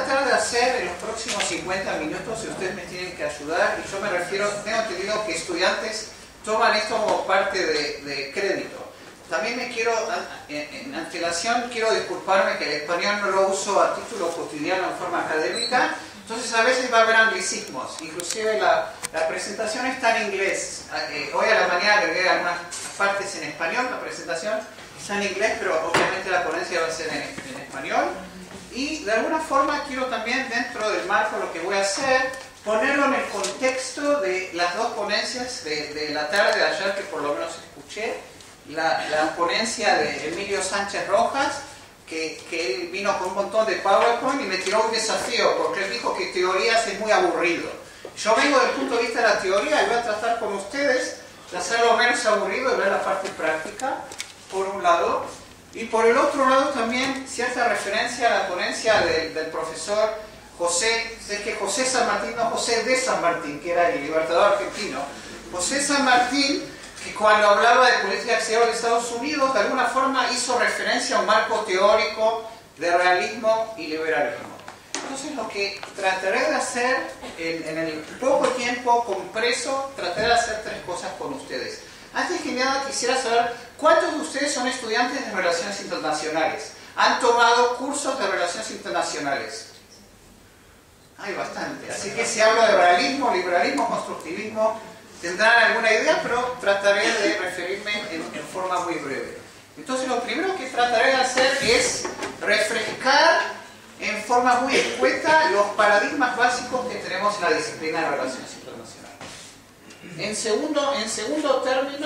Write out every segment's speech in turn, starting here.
tratar de hacer en los próximos 50 minutos, si ustedes me tienen que ayudar, y yo me refiero, tengo entendido que estudiantes toman esto como parte de crédito. También me quiero, en antelación, quiero disculparme que el español no lo uso a título cotidiano en forma académica, entonces a veces va a haber anglicismos, inclusive la presentación está en inglés. Hoy a la mañana agregué algunas partes en español, la presentación está en inglés, pero obviamente la ponencia va a ser en español. Y de alguna forma quiero también, dentro del marco lo que voy a hacer, ponerlo en el contexto de las dos ponencias de la tarde de ayer, que por lo menos escuché, la ponencia de Emilio Sánchez Rojas, que él vino con un montón de PowerPoint y me tiró un desafío, porque él dijo que teorías es muy aburrido. Yo vengo del punto de vista de la teoría y voy a tratar con ustedes de hacerlo menos aburrido y ver la parte práctica, por un lado. Y por el otro lado también cierta referencia a la ponencia del profesor José San Martín, no José de San Martín, que era el libertador argentino. José San Martín, que cuando hablaba de política exterior de Estados Unidos, de alguna forma hizo referencia a un marco teórico de realismo y liberalismo. Entonces lo que trataré de hacer en el poco tiempo compreso, trataré de hacer tres cosas con ustedes. Antes que nada quisiera saber cuántos de ustedes son estudiantes de Relaciones Internacionales. ¿Han tomado cursos de Relaciones Internacionales? Hay bastante. Así que si hablo de realismo, liberalismo, constructivismo, tendrán alguna idea, pero trataré de referirme en forma muy breve. Entonces lo primero que trataré de hacer es refrescar en forma muy escueta los paradigmas básicos que tenemos en la disciplina de Relaciones Internacionales. En segundo término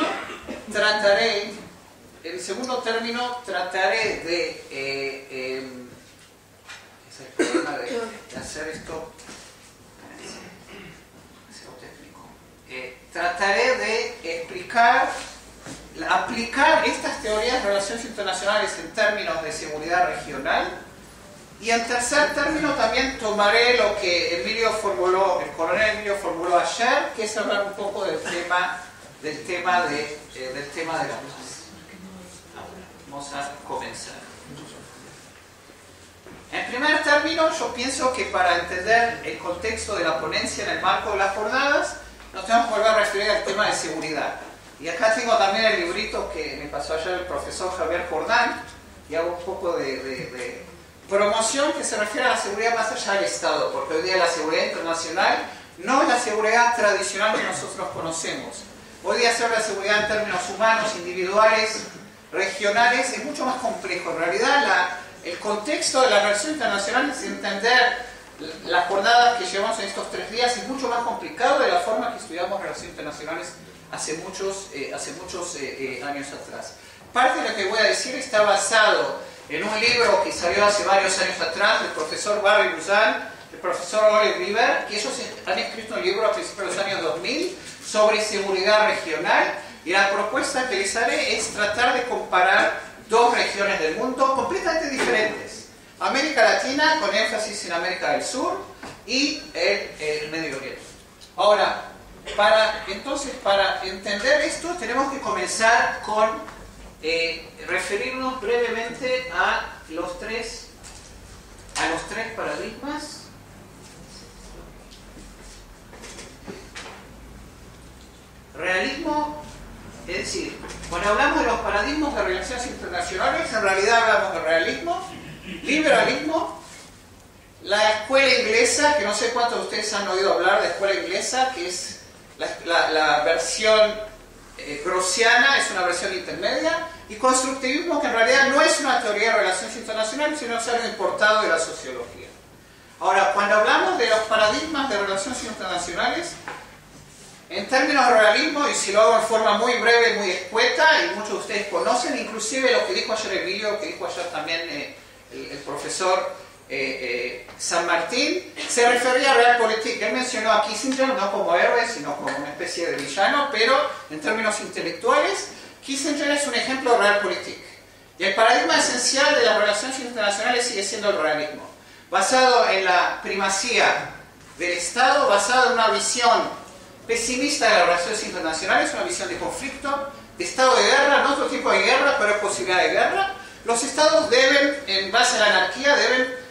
trataré de es el problema de hacer esto técnico. Trataré de aplicar estas teorías de relaciones internacionales en términos de seguridad regional. Y en tercer término también tomaré lo que el coronel Emilio formuló ayer, que es hablar un poco del tema de la paz. Vamos a comenzar. En primer término, yo pienso que para entender el contexto de la ponencia en el marco de las jornadas, nos tenemos que volver a referir al tema de seguridad. Y acá tengo también el librito que me pasó ayer el profesor Javier Jordán, y hago un poco de promoción que se refiere a la seguridad más allá del Estado, porque hoy día la seguridad internacional no es la seguridad tradicional que nosotros conocemos. Hoy día se habla de seguridad en términos humanos, individuales, regionales, es mucho más complejo. En realidad, el contexto de la relación internacional es entender las jornadas que llevamos en estos 3 días, es mucho más complicado de la forma que estudiamos relaciones internacionales hace muchos años atrás. Parte de lo que voy a decir está basado en un libro que salió hace varios años atrás del profesor Barry Buzan, el profesor Olive River, que ellos han escrito un libro a principios de los años 2000 sobre seguridad regional, y la propuesta que les haré es tratar de comparar dos regiones del mundo completamente diferentes. América Latina, con énfasis en América del Sur, y el Medio Oriente. Ahora, para entender esto tenemos que comenzar con referirnos brevemente a los tres paradigmas. Realismo, es decir, cuando hablamos de los paradigmas de relaciones internacionales, en realidad hablamos de realismo, liberalismo, la escuela inglesa, que no sé cuántos de ustedes han oído hablar de escuela inglesa, que es la versión grossiana, es una versión intermedia, y constructivismo, que en realidad no es una teoría de relaciones internacionales, sino es algo importado de la sociología. Ahora, cuando hablamos de los paradigmas de relaciones internacionales, en términos de realismo, y si lo hago en forma muy breve, muy escueta, y muchos de ustedes conocen, inclusive lo que dijo ayer Emilio, que dijo ayer también el profesor San Martín, se refería a Realpolitik. Él mencionó a Kissinger no como héroe, sino como una especie de villano, pero en términos intelectuales, Kissinger es un ejemplo de Realpolitik. Y el paradigma esencial de las relaciones internacionales sigue siendo el realismo, basado en la primacía del Estado, basado en una visión pesimista de las relaciones internacionales, una visión de conflicto, de estado de guerra, no otro tipo de guerra, pero es posibilidad de guerra. Los estados deben, en base a la anarquía, deben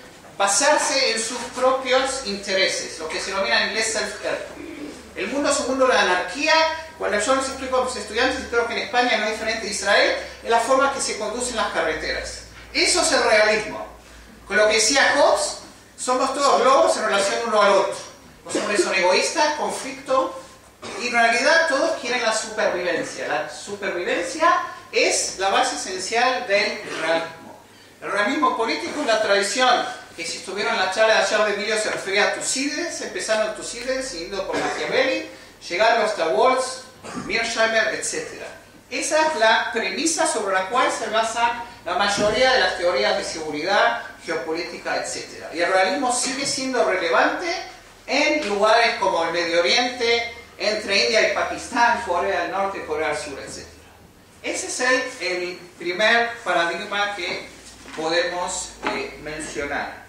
basarse en sus propios intereses, lo que se denomina en inglés self-help. El mundo es un mundo de anarquía. Cuando yo les explico a los estudiantes, y creo que en España no es diferente de Israel, es la forma que se conducen las carreteras. Eso es el realismo. Con lo que decía Hobbes, somos todos lobos en relación uno al otro. Los hombres son egoístas, conflicto, y en realidad todos quieren la supervivencia. La supervivencia es la base esencial del realismo. El realismo político es la tradición que, si estuvieron en la charla de ayer de Emilio, se refería a Tucídides, empezando en Tucídides, siguiendo por Machiavelli, llegando hasta Walls, Mearsheimer, etc. Esa es la premisa sobre la cual se basan la mayoría de las teorías de seguridad, geopolítica, etc. Y el realismo sigue siendo relevante en lugares como el Medio Oriente, entre India y Pakistán, Corea del Norte, Corea del Sur, etc. Ese es el primer paradigma que podemos mencionar.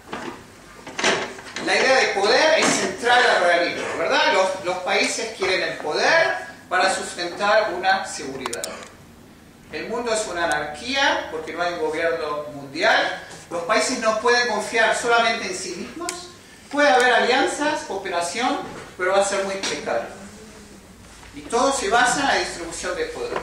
La idea de poder es central al realismo, ¿verdad? Los países quieren el poder para sustentar una seguridad. El mundo es una anarquía porque no hay un gobierno mundial. Los países no pueden confiar solamente en sí mismos. Puede haber alianzas, cooperación, pero va a ser muy precario. Y todo se basa en la distribución de poder.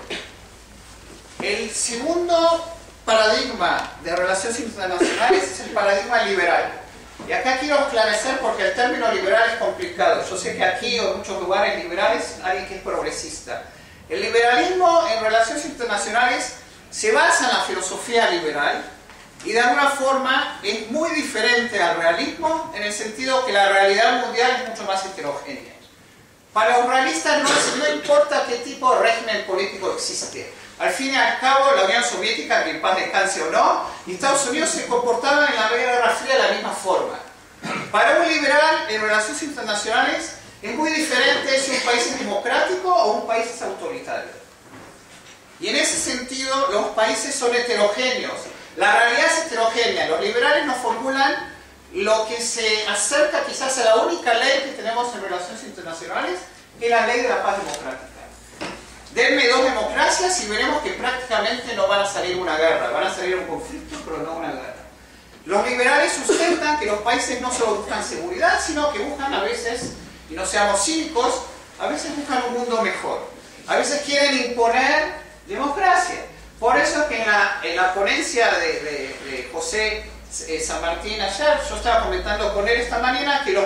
El segundo paradigma de relaciones internacionales es el paradigma liberal. Y acá quiero esclarecer porque el término liberal es complicado. Yo sé que aquí o en muchos lugares liberales hay alguien que es progresista. El liberalismo en relaciones internacionales se basa en la filosofía liberal y de alguna forma es muy diferente al realismo en el sentido que la realidad mundial es mucho más heterogénea. Para los realistas no importa qué tipo de régimen político existe. Al fin y al cabo, la Unión Soviética, que en paz descanse o no, y Estados Unidos se comportaban en la Guerra Fría de la misma forma. Para un liberal en relaciones internacionales es muy diferente si un país es democrático o un país es autoritario. Y en ese sentido, los países son heterogéneos. La realidad es heterogénea. Los liberales nos formulan lo que se acerca quizás a la única ley que tenemos en relaciones internacionales, que es la ley de la paz democrática. Denme dos democracias y veremos que prácticamente no van a salir una guerra, van a salir un conflicto, pero no una guerra. Los liberales sustentan que los países no solo buscan seguridad, sino que buscan a veces, y no seamos cínicos, a veces buscan un mundo mejor. A veces quieren imponer democracia. Por eso es que en la ponencia de José San Martín ayer, yo estaba comentando con él esta mañana que los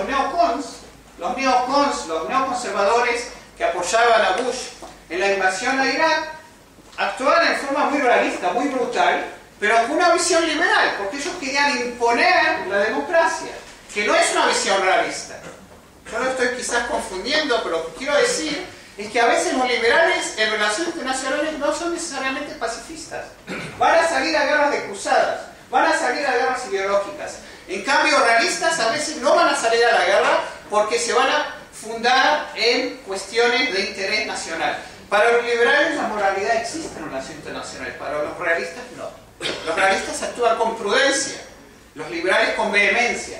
neoconservadores que apoyaban a Bush en la invasión a Irak, actuaban en forma muy realista, muy brutal, pero con una visión liberal, porque ellos querían imponer la democracia, que no es una visión realista. Yo lo estoy quizás confundiendo, pero lo que quiero decir es que a veces los liberales en relaciones internacionales no son necesariamente pacifistas. Van a salir a guerras de cruzadas, van a salir a guerras ideológicas. En cambio, realistas a veces no van a salir a la guerra porque se van a fundar en cuestiones de interés nacional. Para los liberales la moralidad existe en relaciones internacionales, para los realistas no. Los realistas actúan con prudencia, los liberales con vehemencia.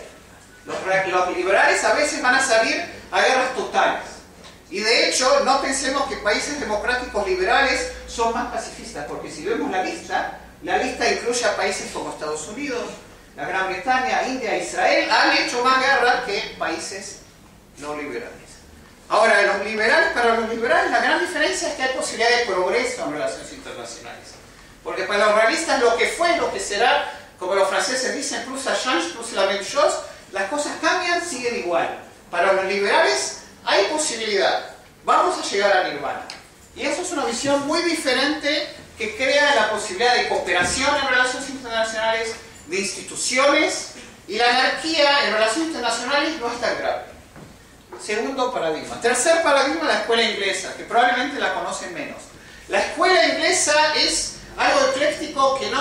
Los liberales a veces van a salir a guerras totales. Y de hecho, no pensemos que países democráticos liberales son más pacifistas, porque si vemos la lista incluye a países como Estados Unidos, la Gran Bretaña, India, Israel, han hecho más guerra que países no liberales. Ahora, para los liberales la gran diferencia es que hay posibilidad de progreso en relaciones internacionales. Porque para los realistas lo que fue, lo que será, como los franceses dicen, plus ça change, plus la même chose, las cosas cambian, siguen igual. Para los liberales hay posibilidad, vamos a llegar a Nirvana. Y eso es una visión muy diferente que crea la posibilidad de cooperación en relaciones internacionales, de instituciones, y la anarquía en relaciones internacionales no es tan grave. Segundo paradigma. Tercer paradigma, la escuela inglesa, que probablemente la conocen menos. La escuela inglesa es algo ecléctico que no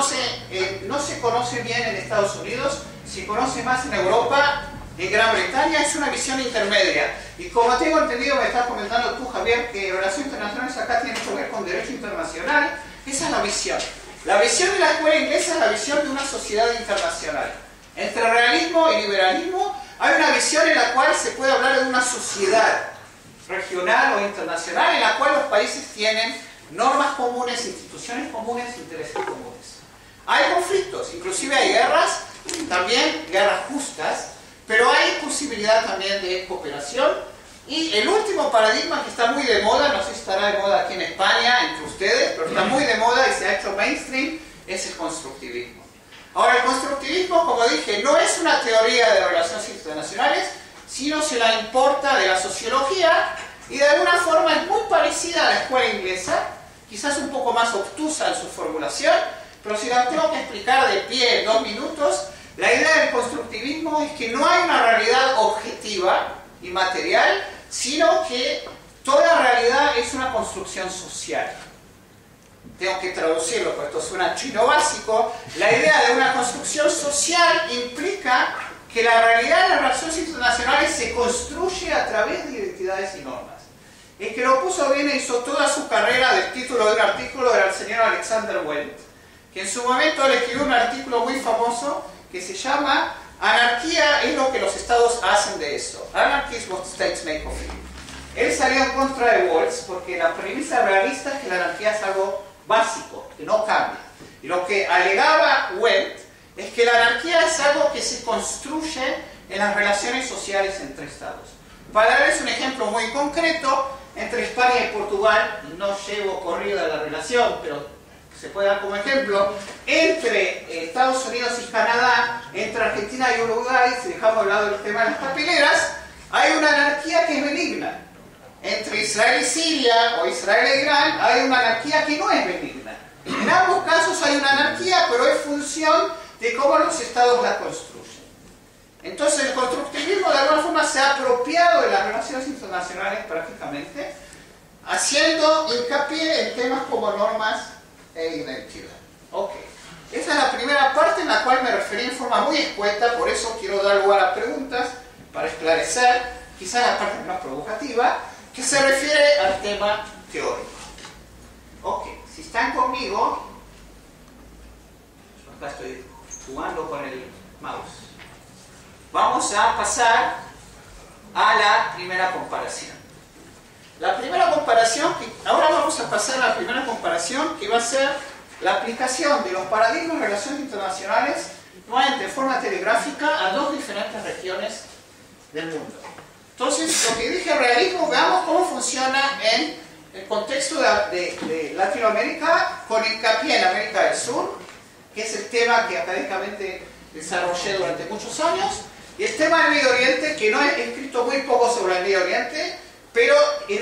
se conoce bien en Estados Unidos, se conoce más en Europa, en Gran Bretaña, es una visión intermedia. Y como tengo entendido, me estás comentando tú, Javier, que relaciones internacionales acá tienen que ver con derecho internacional, esa es la visión. La visión de la escuela inglesa es la visión de una sociedad internacional. Entre realismo y liberalismo hay una visión en la cual se puede hablar de una sociedad regional o internacional en la cual los países tienen normas comunes, instituciones comunes, intereses comunes. Hay conflictos, inclusive hay guerras, también guerras justas, pero hay posibilidad también de cooperación. Y el último paradigma que está muy de moda, no sé si estará de moda aquí en España, entre ustedes, pero está muy de moda y se ha hecho mainstream, es el constructivismo. Ahora, el constructivismo, como dije, no es una teoría de relaciones internacionales, sino se la importa de la sociología y de alguna forma es muy parecida a la escuela inglesa, quizás un poco más obtusa en su formulación, pero si la tengo que explicar de pie en 2 minutos, la idea del constructivismo es que no hay una realidad objetiva y material, sino que toda realidad es una construcción social. Tengo que traducirlo, porque esto suena chino básico. La idea de una construcción social implica que la realidad de las relaciones internacionales se construye a través de identidades y normas. El que lo puso bien e hizo toda su carrera del título de un artículo era el señor Alexander Welt, que en su momento le escribió un artículo muy famoso que se llama Anarquía es lo que los estados hacen de eso. Anarchy is what states make of it. Él salió en contra de Waltz porque la premisa realista es que la anarquía es algo básico, que no cambia. Y lo que alegaba Welt es que la anarquía es algo que se construye en las relaciones sociales entre estados. Para darles un ejemplo muy concreto, entre España y Portugal, no llevo corrida la relación, pero se puede dar como ejemplo, entre Estados Unidos y Canadá, entre Argentina y Uruguay, si dejamos de lado el tema de las papeleras, hay una anarquía que es benigna. Entre Israel y Siria o Israel e Irán hay una anarquía que no es benigna. En ambos casos hay una anarquía, pero es función de cómo los estados la construyen. Entonces el constructivismo de alguna forma se ha apropiado de las relaciones internacionales prácticamente, haciendo hincapié en temas como normas e identidad. Ok. Esa es la primera parte en la cual me referí en forma muy escueta, por eso quiero dar lugar a preguntas para esclarecer, quizás la parte menos provocativa, que se refiere al tema teórico. Ok, si están conmigo, acá estoy jugando con el mouse. Vamos a pasar a la primera comparación. La primera comparación, ahora vamos a pasar a la primera comparación, que va a ser la aplicación de los paradigmas de relaciones internacionales, nuevamente en forma telegráfica, a 2 diferentes regiones del mundo. Entonces, lo que dije realismo, veamos cómo funciona en el contexto de Latinoamérica, con hincapié en América del Sur, que es el tema que académicamente desarrollé durante muchos años, y el tema del Medio Oriente, que no he escrito muy poco sobre el Medio Oriente, pero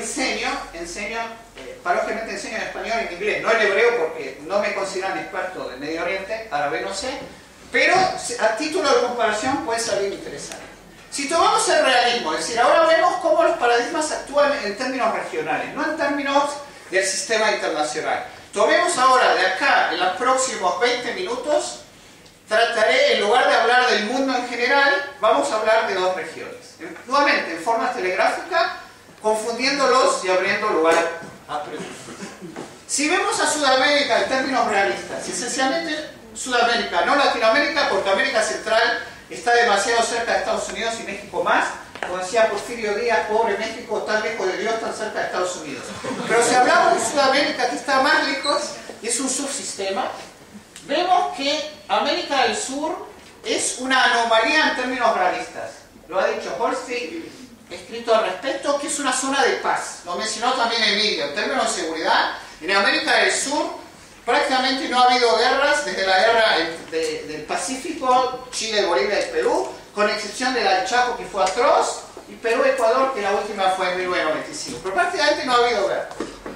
paradójicamente enseño en español y en inglés, no en hebreo porque no me consideran experto del Medio Oriente, árabe no sé, pero a título de comparación puede salir interesante. Si tomamos el realismo, es decir, ahora vemos cómo los paradigmas actúan en términos regionales, no en términos del sistema internacional. Tomemos ahora de acá, en los próximos 20 minutos, trataré, en lugar de hablar del mundo en general, vamos a hablar de 2 regiones. Nuevamente, en forma telegráfica, confundiéndolos y abriendo lugar a preguntas. Si vemos a Sudamérica en términos realistas, esencialmente Sudamérica, no Latinoamérica, porque América Central está demasiado cerca de Estados Unidos y México más. Como decía Porfirio Díaz, pobre México, tan lejos de Dios, tan cerca de Estados Unidos. Pero si hablamos de Sudamérica, que está más lejos, es un subsistema, vemos que América del Sur es una anomalía en términos realistas. Lo ha dicho Holstein, escrito al respecto, que es una zona de paz. Lo mencionó también Emilio. En términos de seguridad, en América del Sur prácticamente no ha habido guerras desde la guerra del Pacífico, Chile, Bolivia y Perú, con excepción de la del Chaco, que fue atroz, y Perú-Ecuador, que la última fue en 1995. Pero prácticamente no ha habido guerra.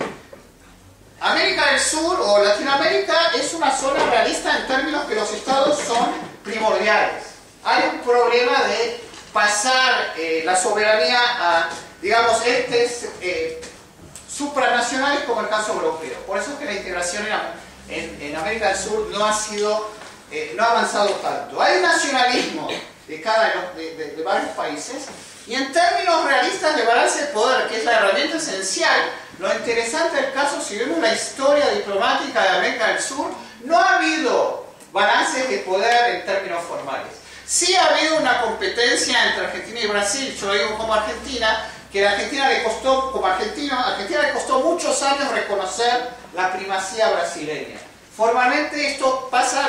América del Sur o Latinoamérica es una zona realista en términos que los estados son primordiales. Hay un problema de pasar la soberanía a, digamos, entes supranacionales como el caso europeo. Por eso es que la integración en América del Sur no ha avanzado tanto. Hay un nacionalismo de varios países, y en términos realistas de balance de poder, que es la herramienta esencial, lo interesante del caso, si vemos la historia diplomática de América del Sur, no ha habido balances de poder en términos formales. Sí ha habido una competencia entre Argentina y Brasil, yo lo digo como Argentina, que a Argentina le costó, como argentino, a Argentina le costó muchos años reconocer la primacía brasileña. Formalmente esto pasa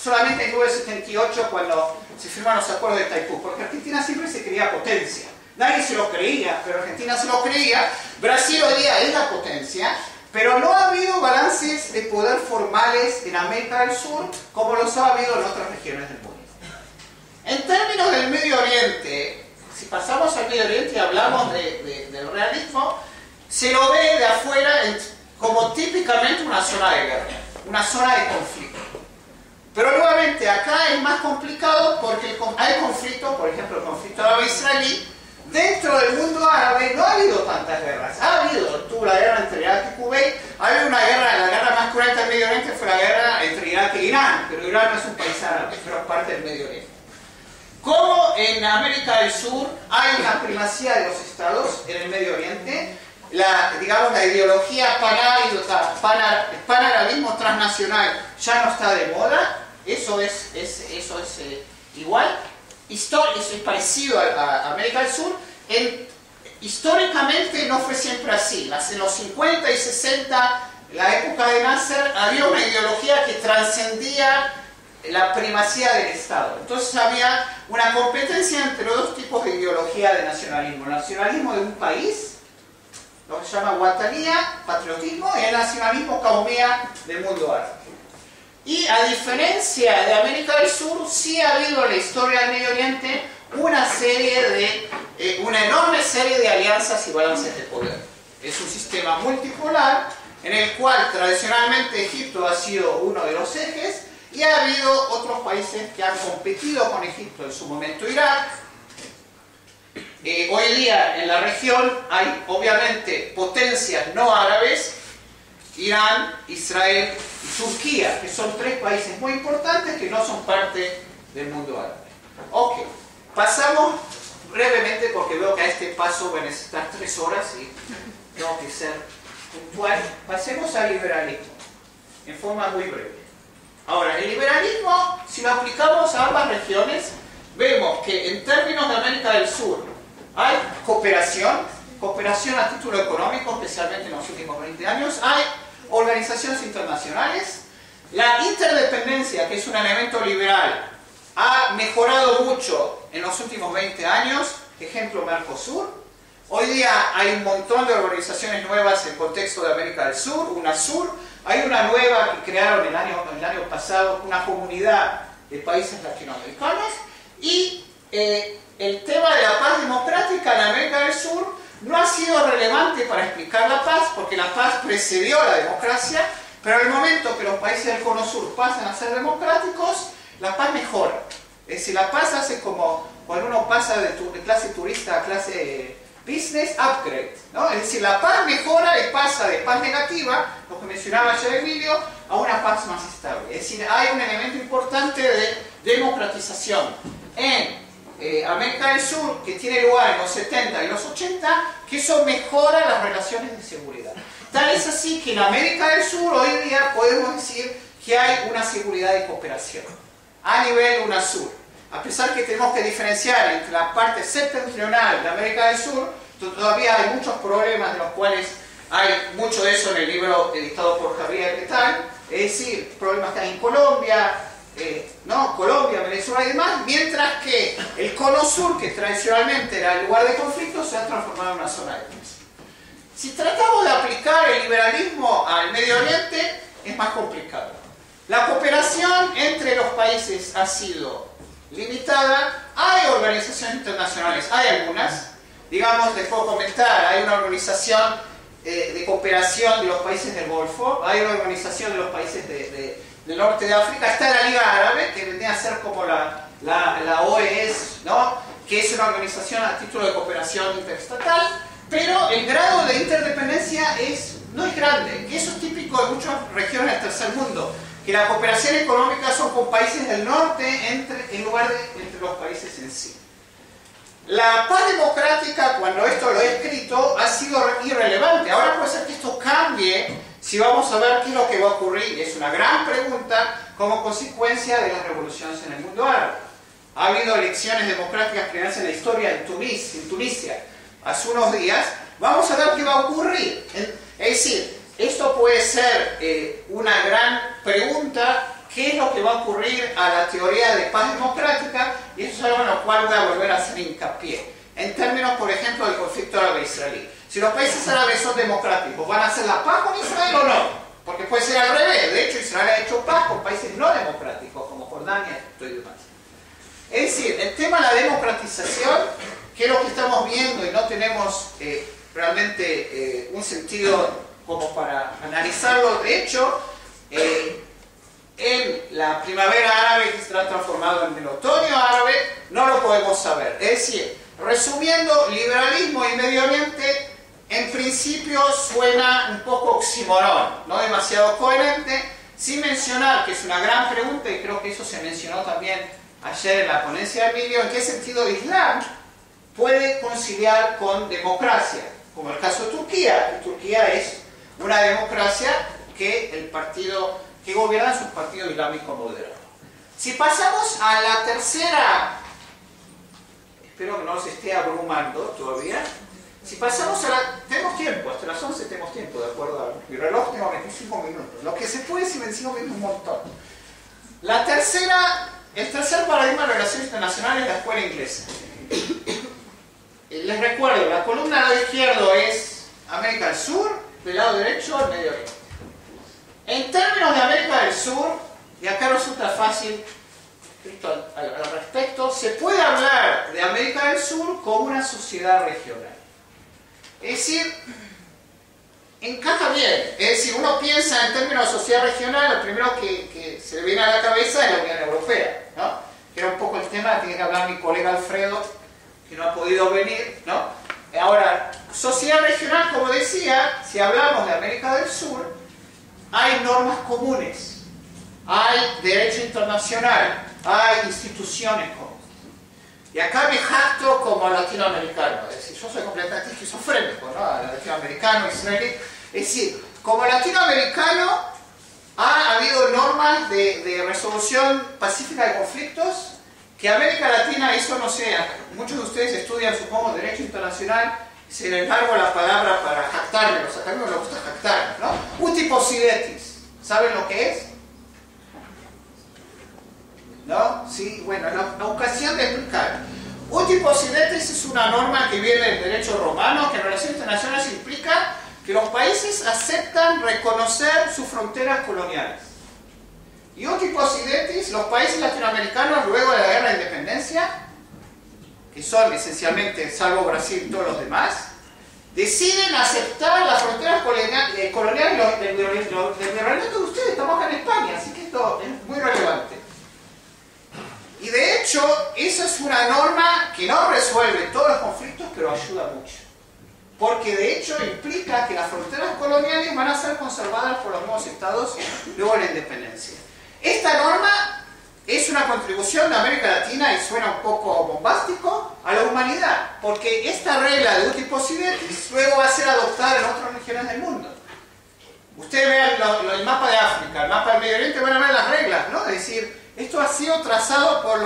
solamente en 1978 cuando se firmaron los acuerdos de Taipú, porque Argentina siempre se creía potencia. Nadie se lo creía, pero Argentina se lo creía. Brasil hoy día es la potencia, pero no ha habido balances de poder formales en América del Sur como los ha habido en otras regiones del mundo. En términos del Medio Oriente, si pasamos al Medio Oriente y hablamos del realismo, se lo ve de afuera como típicamente una zona de guerra, una zona de conflicto. Pero nuevamente acá es más complicado porque hay conflicto, por ejemplo el conflicto árabe-israelí. Dentro del mundo árabe no ha habido tantas guerras. Ha habido, tuvo la guerra entre Irak y Kuwait, ha habido una guerra, la guerra más cruenta del Medio Oriente fue la guerra entre Irak e Irán, pero Irán no es un país árabe, pero es parte del Medio Oriente. Como en América del Sur hay una primacía de los estados en el Medio Oriente, digamos la ideología panarabismo transnacional ya no está de moda, eso es igual. Eso es parecido a América del Sur. Históricamente no fue siempre así. En los 50 y 60, la época de Nasser, había una ideología que trascendía la primacía del Estado. Entonces había una competencia entre los dos tipos de ideología de nacionalismo. El nacionalismo de un país, lo que se llama watanía, patriotismo, y el nacionalismo qaumía del mundo árabe. Y a diferencia de América del Sur, sí ha habido en la historia del Medio Oriente una enorme serie de alianzas y balances de poder. Es un sistema multipolar en el cual tradicionalmente Egipto ha sido uno de los ejes y ha habido otros países que han competido con Egipto, en su momento Irak. Hoy día en la región hay obviamente potencias no árabes, Irán, Israel y Turquía, que son tres países muy importantes que no son parte del mundo árabe. Ok, pasamos brevemente porque veo que a este paso voy a necesitar 3 horas y tengo que ser puntual. Pasemos al liberalismo, en forma muy breve. Ahora, el liberalismo, si lo aplicamos a ambas regiones, vemos que en términos de América del Sur hay cooperación a título económico, especialmente en los últimos 20 años, hay organizaciones internacionales, la interdependencia, que es un elemento liberal, ha mejorado mucho en los últimos 20 años, ejemplo Mercosur. Hoy día hay un montón de organizaciones nuevas en el contexto de América del Sur, UNASUR, hay una nueva que crearon el año pasado, una comunidad de países latinoamericanos, y el tema de la paz democrática en América del Sur no ha sido relevante para explicar la paz, porque la paz precedió a la democracia, pero en el momento que los países del Cono Sur pasan a ser democráticos, la paz mejora. Es decir, la paz hace como cuando uno pasa de clase turista a clase business upgrade, ¿no? Es decir, la paz mejora y pasa de paz negativa, lo que mencionaba ayer Emilio, a una paz más estable. Es decir, hay un elemento importante de democratización en América del Sur, que tiene lugar en los 70 y los 80, que eso mejora las relaciones de seguridad. Tal es así que en América del Sur hoy día podemos decir que hay una seguridad de cooperación a nivel UNASUR. A pesar que tenemos que diferenciar entre la parte septentrional de América del Sur, todavía hay muchos problemas, de los cuales hay mucho de eso en el libro editado por Javier et al. Es decir, problemas que hay en Colombia, Colombia, Venezuela y demás, mientras que el Cono Sur, que tradicionalmente era el lugar de conflicto, se ha transformado en una zona de paz. Si tratamos de aplicar el liberalismo al Medio Oriente, es más complicado. La cooperación entre los países ha sido limitada. Hay organizaciones internacionales, hay algunas, digamos, les puedo comentar, hay una organización de cooperación de los países del Golfo, hay una organización de los países del norte de África, está la Liga Árabe, que vendría a ser como la OES, ¿no? Que es una organización a título de cooperación interestatal, pero el grado de interdependencia no es grande, que eso es típico de muchas regiones del tercer mundo, que la cooperación económica son con países del norte en lugar de entre los países en sí. La paz democrática, cuando esto lo he escrito, ha sido irrelevante. Ahora puede ser que esto cambie si vamos a ver qué es lo que va a ocurrir. Es una gran pregunta como consecuencia de las revoluciones en el mundo árabe. Ha habido elecciones democráticas primeras en la historia en Tunisia, hace unos días. Vamos a ver qué va a ocurrir. Es decir, esto puede ser una gran pregunta qué es lo que va a ocurrir a la teoría de paz democrática, y eso es algo en lo cual voy a volver a hacer hincapié. En términos, por ejemplo, del conflicto árabe-israelí. Si los países árabes son democráticos, ¿van a hacer la paz con Israel o no? Porque puede ser al revés. De hecho, Israel ha hecho paz con países no democráticos, como Jordania, Egipto y demás. Es decir, el tema de la democratización, que es lo que estamos viendo y no tenemos realmente un sentido como para analizarlo. De hecho, en la primavera árabe que se ha transformado en el otoño árabe, no lo podemos saber. Es decir, resumiendo, liberalismo y Medio Oriente en principio suena un poco oxímoron, no demasiado coherente, sin mencionar que es una gran pregunta, y creo que eso se mencionó también ayer en la ponencia de Emilio, en qué sentido Islam puede conciliar con democracia, como el caso de Turquía. Turquía es una democracia que el partido que gobierna es un partido islámico moderado. Si pasamos a la tercera, espero que no nos esté abrumando todavía. Si pasamos a la... Tenemos tiempo, hasta las 11 tenemos tiempo, de acuerdo a mi reloj, tengo 25 minutos. Lo que se puede si me sigo viendo un montón. La tercera, el tercer paradigma de relaciones internacionales es la escuela inglesa. Les recuerdo, la columna del lado izquierdo es América del Sur, del lado derecho el Medio Oriente. En términos de América del Sur, y acá resulta fácil al respecto, se puede hablar de América del Sur como una sociedad regional. Es decir, encaja bien. Es decir, uno piensa en términos de sociedad regional, lo primero que se le viene a la cabeza es la Unión Europea, ¿no? Que era un poco el tema, tiene que hablar mi colega Alfredo, que no ha podido venir, ¿no? Ahora, sociedad regional, como decía, si hablamos de América del Sur, hay normas comunes, hay derecho internacional, hay instituciones comunes. Y acá me jacto como latinoamericano, es decir, yo soy completamente esquizofrénico, ¿no? Latinoamericano, israelí. Es decir, como latinoamericano ha habido normas de resolución pacífica de conflictos que América Latina, eso no sé, muchos de ustedes estudian, supongo, derecho internacional, se les largo la palabra para jactarme, los académicos les gusta jactarme, ¿no? Utiposidetis, ¿saben lo que es? ¿No? Sí, bueno, la ocasión de explicar. Utiposidetis es una norma que viene del derecho romano, que en relaciones internacionales implica que los países aceptan reconocer sus fronteras coloniales. Y utiposidetis, los países latinoamericanos, luego de la guerra de independencia, que son esencialmente, salvo Brasil y todos los demás, deciden aceptar las fronteras coloniales del virreinato de ustedes. Estamos acá en España, así que esto es muy relevante. Y de hecho, esa es una norma que no resuelve todos los conflictos, pero ayuda mucho. Porque de hecho implica que las fronteras coloniales van a ser conservadas por los nuevos estados luego de la independencia. Esta norma es una contribución de América Latina, y suena un poco bombástico, a la humanidad, porque esta regla de utiposidetis luego va a ser adoptada en otras regiones del mundo. Ustedes vean el mapa de África, el mapa del Medio Oriente, van a ver las reglas, ¿no? Es decir, esto ha sido trazado por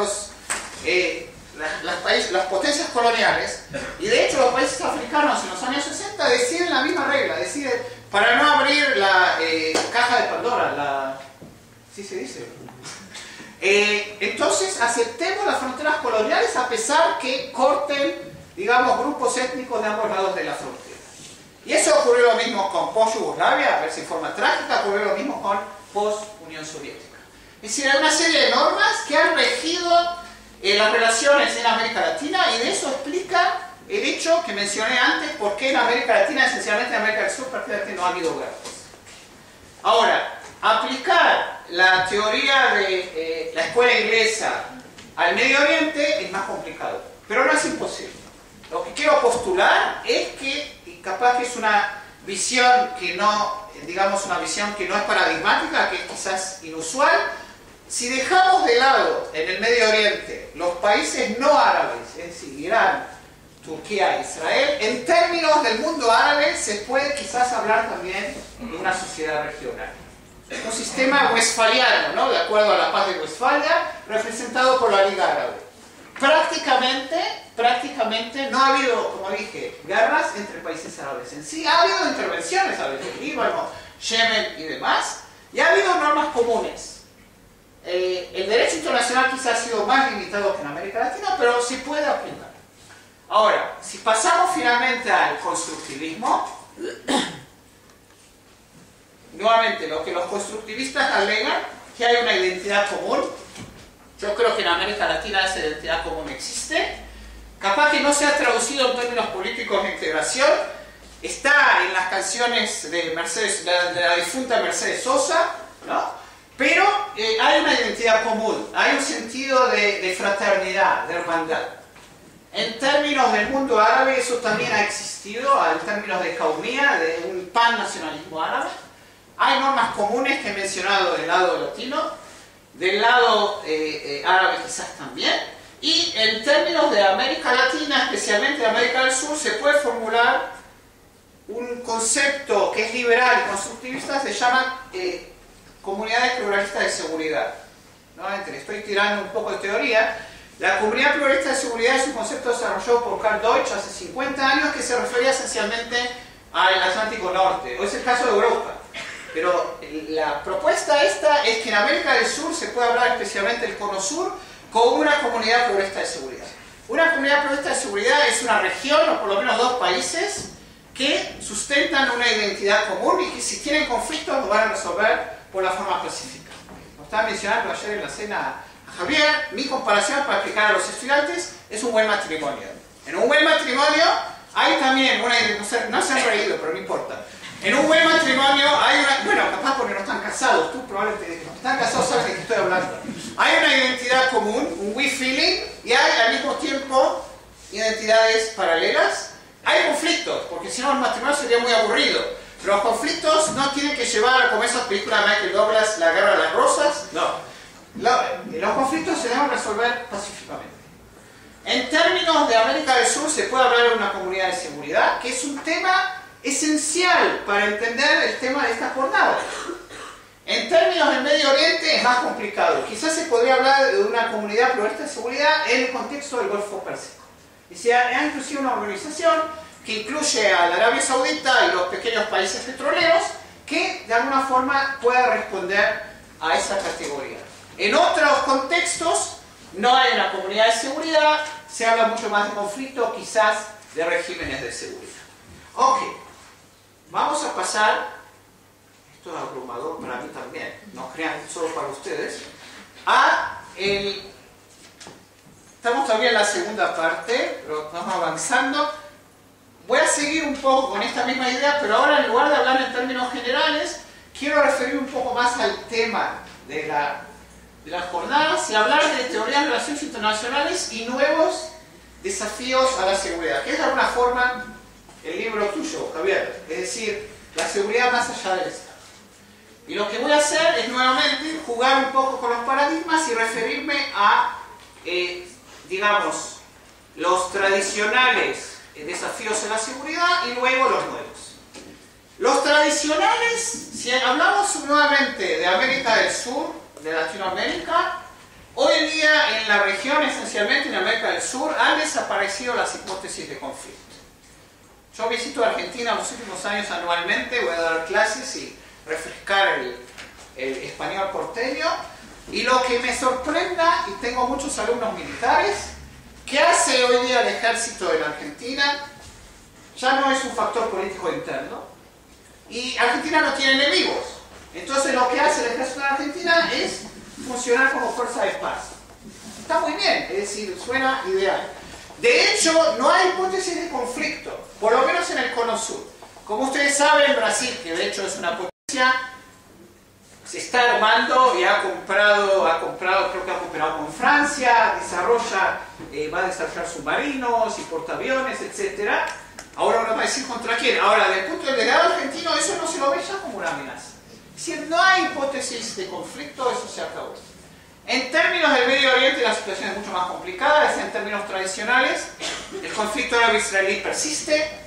las potencias coloniales, y de hecho los países africanos en los años 60 deciden la misma regla, deciden, para no abrir la caja de Pandora, ¿sí se dice? Entonces aceptemos las fronteras coloniales a pesar que corten, digamos, grupos étnicos de ambos lados de la frontera. Y eso ocurrió lo mismo con post-Yugoslavia, a ver si en forma trágica, ocurrió lo mismo con post-Unión Soviética. Es decir, hay una serie de normas que han regido las relaciones en América Latina, y de eso explica el hecho que mencioné antes, por qué en América Latina, esencialmente en América del Sur, prácticamente no ha habido guerras. Ahora, aplicar la teoría de la escuela inglesa al Medio Oriente es más complicado, pero no es imposible. Lo que quiero postular es que, y capaz que es una visión que no, digamos, una visión que no es paradigmática, que es quizás inusual, si dejamos de lado en el Medio Oriente los países no árabes, es decir, Irán, Turquía, Israel, en términos del mundo árabe se puede quizás hablar también de una sociedad regional. Un sistema westfaliano, ¿no? De acuerdo a la paz de Westfalia, representado por la Liga Árabe. Prácticamente no ha habido, como dije, guerras entre países árabes en sí. Ha habido intervenciones a veces, Líbano, Yemen y demás, y ha habido normas comunes. El derecho internacional quizás ha sido más limitado que en América Latina, pero se puede aplicar. Ahora, si pasamos finalmente al constructivismo, nuevamente lo que los constructivistas alegan, que hay una identidad común. Yo creo que en América Latina esa identidad común existe. Capaz que no se ha traducido en términos políticos de integración. Está en las canciones de la difunta Mercedes Sosa, ¿no? Pero hay una identidad común, hay un sentido de fraternidad, de hermandad. En términos del mundo árabe eso también ha existido, en términos de caumía, de un pan-nacionalismo árabe. Hay normas comunes que he mencionado del lado latino, del lado árabe quizás también. Y en términos de América Latina, especialmente de América del Sur, se puede formular un concepto que es liberal y constructivista, se llama comunidades pluralistas de seguridad. Nuevamente, le estoy tirando un poco de teoría. La comunidad pluralista de seguridad es un concepto desarrollado por Karl Deutsch hace 50 años que se refería esencialmente al Atlántico Norte, o es el caso de Europa. Pero la propuesta esta es que en América del Sur se puede hablar especialmente del Cono Sur como una comunidad pluralista de seguridad. Una comunidad pluralista de seguridad es una región, o por lo menos dos países, que sustentan una identidad común y que si tienen conflictos lo van a resolver por la forma pacífica. Como estaba mencionando ayer en la cena a Javier, mi comparación para explicar a los estudiantes es un buen matrimonio. En un buen matrimonio hay también una... No se han reído, pero no importa. En un buen matrimonio hay una... Bueno, capaz porque no están casados. Tú probablemente no están casados, sabes de qué estoy hablando. Hay una identidad común, un we feeling, y hay al mismo tiempo identidades paralelas. Hay conflictos, porque si no el matrimonio sería muy aburrido. Pero los conflictos no tienen que llevar, como esa película de Michael Douglas, La Guerra de las Rosas. No. Los conflictos se deben resolver pacíficamente. En términos de América del Sur se puede hablar de una comunidad de seguridad, que es un tema esencial para entender el tema de esta jornada. En términos del Medio Oriente es más complicado. Quizás se podría hablar de una comunidad pluralista de seguridad en el contexto del Golfo Pérsico. Y se ha inclusive una organización que incluye a la Arabia Saudita y los pequeños países petroleros que de alguna forma pueda responder a esa categoría. En otros contextos no hay una comunidad de seguridad, se habla mucho más de conflicto, quizás de regímenes de seguridad. Ok, vamos a pasar, esto es abrumador para mí también, no crean solo para ustedes, estamos todavía en la segunda parte, pero vamos avanzando. Voy a seguir un poco con esta misma idea, pero ahora en lugar de hablar en términos generales, quiero referir un poco más al tema de las jornadas y hablar de teorías de relaciones internacionales y nuevos desafíos a la seguridad, que es de alguna forma el libro tuyo, Javier, es decir, la seguridad más allá del Estado. Y lo que voy a hacer es nuevamente jugar un poco con los paradigmas y referirme a, digamos, los tradicionales desafíos en la seguridad y luego los nuevos. Los tradicionales, si hablamos nuevamente de América del Sur, de Latinoamérica, hoy en día en la región, esencialmente en América del Sur, han desaparecido las hipótesis de conflicto. Yo visito Argentina los últimos años anualmente, voy a dar clases y refrescar el español porteño, y lo que me sorprenda, y tengo muchos alumnos militares, ¿qué hace hoy día el ejército en Argentina? Ya no es un factor político interno, y Argentina no tiene enemigos. Entonces lo que hace el ejército de Argentina es funcionar como fuerza de paz. Está muy bien, es decir, suena ideal. De hecho, no hay hipótesis de conflicto, por lo menos en el Cono Sur. Como ustedes saben, Brasil, que de hecho es una potencia, se está armando y ha comprado, creo que ha cooperado con Francia, va a desarrollar submarinos y portaaviones, etc. Ahora uno va a decir contra quién. Ahora, desde el punto de vista del argentino, eso no se lo ve ya como una amenaza. Es decir, no hay hipótesis de conflicto, eso se acabó. En términos del Medio Oriente la situación es mucho más complicada, es en términos tradicionales. El conflicto árabe-israelí persiste.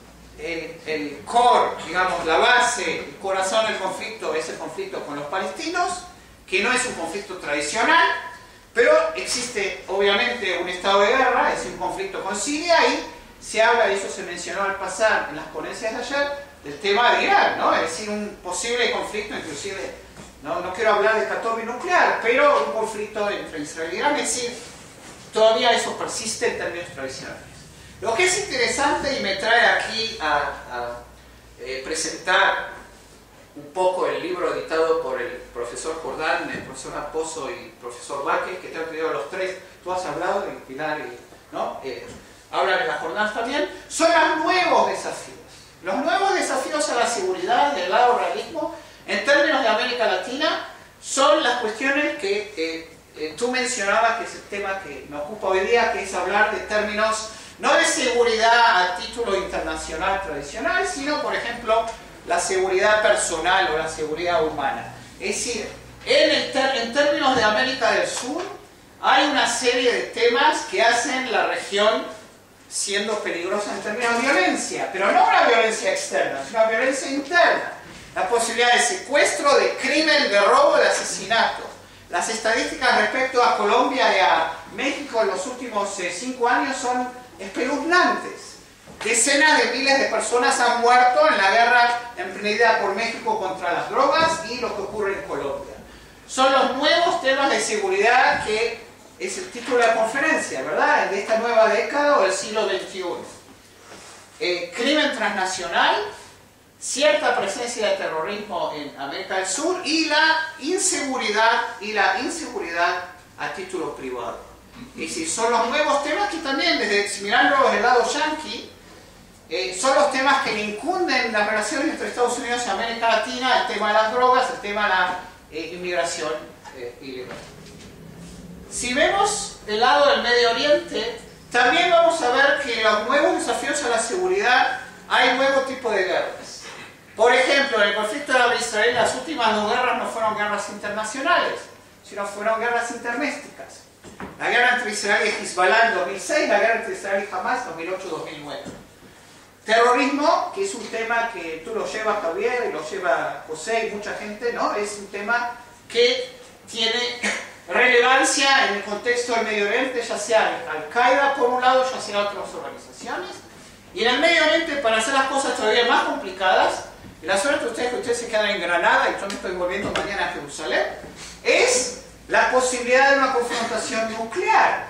El core, digamos, la base, el corazón del conflicto es el conflicto con los palestinos, que no es un conflicto tradicional, pero existe obviamente un estado de guerra, es un conflicto con Siria y se habla, y eso se mencionó al pasar en las ponencias de ayer, del tema de Irán, ¿no? Es decir, un posible conflicto, inclusive, no quiero hablar de catástrofe nuclear, pero un conflicto entre Israel y Irán, es decir, todavía eso persiste en términos tradicionales. Lo que es interesante y me trae aquí a presentar un poco el libro editado por el profesor Jordán, el profesor Raposo y el profesor Vázquez, que te han pedido a los tres, tú has hablado, y Pilar, ¿no? Hablan de las jornadas también, son los nuevos desafíos. Los nuevos desafíos a la seguridad del lado realismo, en términos de América Latina, son las cuestiones que tú mencionabas, que es el tema que me ocupa hoy día, que es hablar de términos no de seguridad a título internacional tradicional, sino, por ejemplo, la seguridad personal o la seguridad humana. Es decir, en términos de América del Sur, hay una serie de temas que hacen la región siendo peligrosa en términos de violencia, pero no una violencia externa, sino una violencia interna. La posibilidad de secuestro, de crimen, de robo, de asesinato. Las estadísticas respecto a Colombia y a México en los últimos 5 años son espeluznantes. Decenas de miles de personas han muerto en la guerra emprendida por México contra las drogas y lo que ocurre en Colombia. Son los nuevos temas de seguridad que es el título de la conferencia, ¿verdad? De esta nueva década o del siglo XXI. Crimen transnacional, cierta presencia de terrorismo en América del Sur y la inseguridad a título privado. Es decir, son los nuevos temas que también, desde mirando del lado yanqui, son los temas que incunden las relaciones entre Estados Unidos y América Latina, el tema de las drogas, el tema de la inmigración ilegal. Si vemos el lado del Medio Oriente, también vamos a ver que los nuevos desafíos a la seguridad, hay nuevo tipo de guerras. Por ejemplo, en el conflicto árabe-israelí, las últimas 2 guerras no fueron guerras internacionales, sino fueron guerras intermésticas. La guerra entre Israel y Hezbollah en 2006, la guerra entre Israel y Hamas en 2008-2009. Terrorismo, que es un tema que tú lo llevas, Javier, y lo lleva José y mucha gente, ¿no? Es un tema que tiene relevancia en el contexto del Medio Oriente, ya sea Al-Qaeda por un lado, ya sea otras organizaciones. Y en el Medio Oriente, para hacer las cosas todavía más complicadas, y la suerte de ustedes que ustedes se quedan en Granada, y yo me estoy volviendo mañana a Jerusalén, es la posibilidad de una confrontación nuclear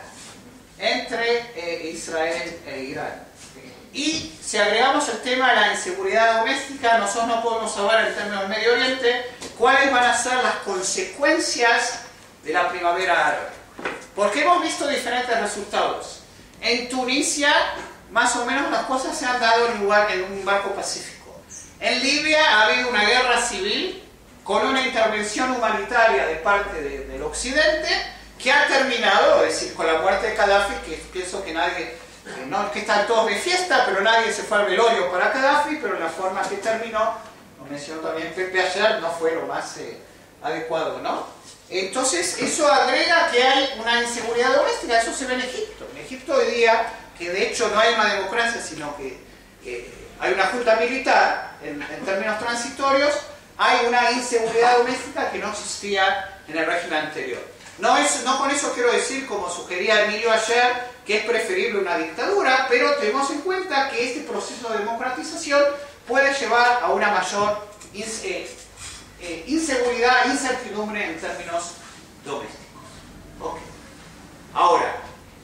entre Israel e Irán. Y si agregamos el tema de la inseguridad doméstica, nosotros no podemos saber en términos del Medio Oriente cuáles van a ser las consecuencias de la primavera árabe. Porque hemos visto diferentes resultados. En Tunisia, más o menos las cosas se han dado en un marco pacífico. En Libia ha habido una guerra civil con una intervención humanitaria de parte del Occidente que ha terminado, es decir, con la muerte de Gaddafi, que pienso que nadie, no es que están todos de fiesta, pero nadie se fue al velorio para Gaddafi, pero la forma que terminó, lo mencionó también Pepe ayer, no fue lo más adecuado, ¿no? Entonces, eso agrega que hay una inseguridad doméstica, eso se ve en Egipto. En Egipto hoy día, que de hecho no hay una democracia, sino que hay una junta militar, en términos transitorios, hay una inseguridad doméstica que no existía en el régimen anterior. No con eso quiero decir, como sugería Emilio ayer, que es preferible una dictadura, pero tenemos en cuenta que este proceso de democratización puede llevar a una mayor inseguridad, incertidumbre en términos domésticos. Okay. Ahora,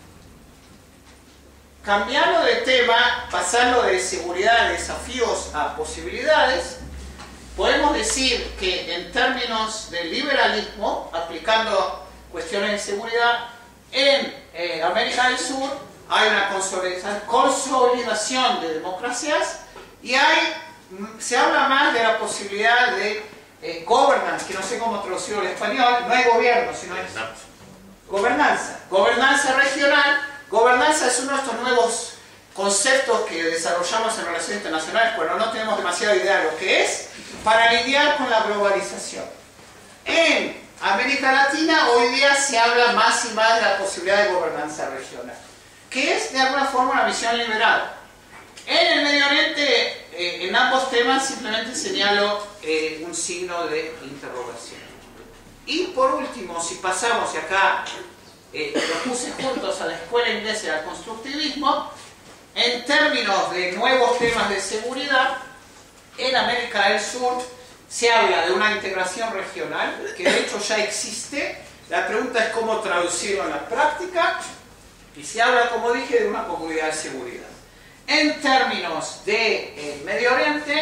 cambiando de tema, pasando de seguridad, de desafíos a posibilidades, podemos decir que en términos de liberalismo, aplicando cuestiones de seguridad, en América del Sur hay una consolidación de democracias y se habla más de la posibilidad de governance, que no sé cómo traducirlo en español, no es gobierno, sino es gobernanza. Gobernanza regional. Gobernanza es uno de estos nuevos conceptos que desarrollamos en relaciones internacionales cuando no tenemos demasiada idea de lo que es, para lidiar con la globalización. En América Latina hoy día se habla más y más de la posibilidad de gobernanza regional, que es de alguna forma una visión liberal. En el Medio Oriente, en ambos temas simplemente señalo un signo de interrogación. Y por último, si pasamos, y acá los puse juntos a la escuela inglesa y al constructivismo, en términos de nuevos temas de seguridad, en América del Sur se habla de una integración regional, que de hecho ya existe. La pregunta es cómo traducirlo en la práctica. Y se habla, como dije, de una comunidad de seguridad. En términos de Medio Oriente,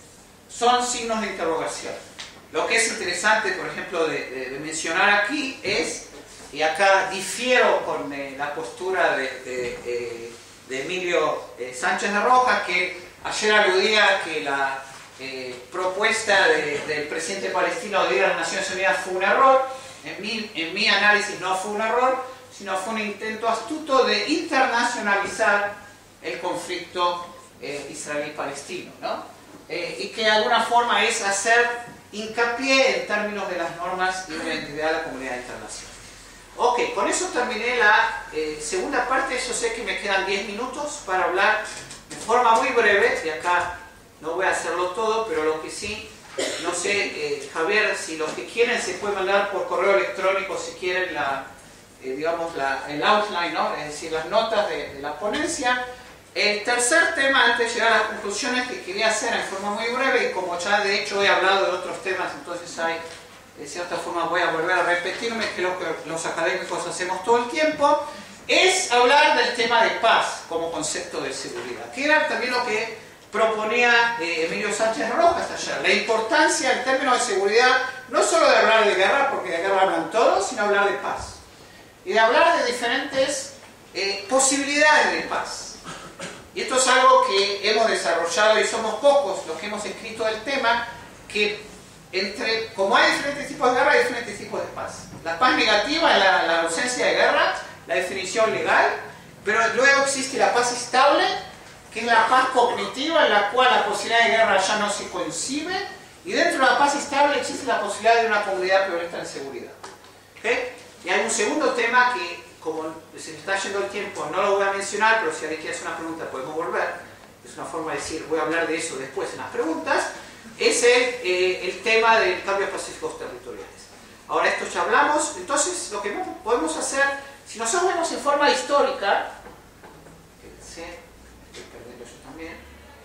son signos de interrogación. Lo que es interesante, por ejemplo, de mencionar aquí es, y acá difiero con la postura de Emilio Sánchez de Rojas, que ayer aludía que la propuesta del presidente palestino de ir a las Naciones Unidas fue un error. En mi análisis no fue un error, sino fue un intento astuto de internacionalizar el conflicto israelí-palestino, ¿no? Y que de alguna forma es hacer hincapié en términos de las normas y de la identidad de la comunidad internacional. Ok, con eso terminé la segunda parte. Yo sé que me quedan 10 minutos para hablar de forma muy breve, y acá no voy a hacerlo todo, pero lo que sí, no sé, Javier, si los que quieren se pueden mandar por correo electrónico, si quieren digamos el outline, ¿no? Es decir, las notas de la ponencia. El tercer tema, antes de llegar a las conclusiones, que quería hacer en forma muy breve, y como ya de hecho he hablado de otros temas, entonces hay, de cierta forma voy a volver a repetirme, que es lo que los académicos hacemos todo el tiempo, es hablar del tema de paz como concepto de seguridad, que era también lo que proponía Emilio Sánchez Rojas ayer. La importancia en términos de seguridad, no solo de hablar de guerra, porque de guerra hablan todos, sino hablar de paz. Y de hablar de diferentes posibilidades de paz. Y esto es algo que hemos desarrollado, y somos pocos los que hemos escrito del tema, que como hay diferentes tipos de guerra, hay diferentes tipos de paz. La paz negativa es la ausencia de guerra, la definición legal, pero luego existe la paz estable, que es la paz cognitiva, en la cual la posibilidad de guerra ya no se concibe, y dentro de la paz estable existe la posibilidad de una comunidad pluralista en seguridad. ¿Okay? Y hay un segundo tema que, como se me está yendo el tiempo, no lo voy a mencionar, pero si alguien quiere hacer una pregunta podemos volver. Es una forma de decir, voy a hablar de eso después en las preguntas. Es el tema de cambios pacíficos territoriales. Ahora, esto ya hablamos. Entonces, lo que podemos hacer, si nosotros vemos en forma histórica, estoy perdiendo yo también,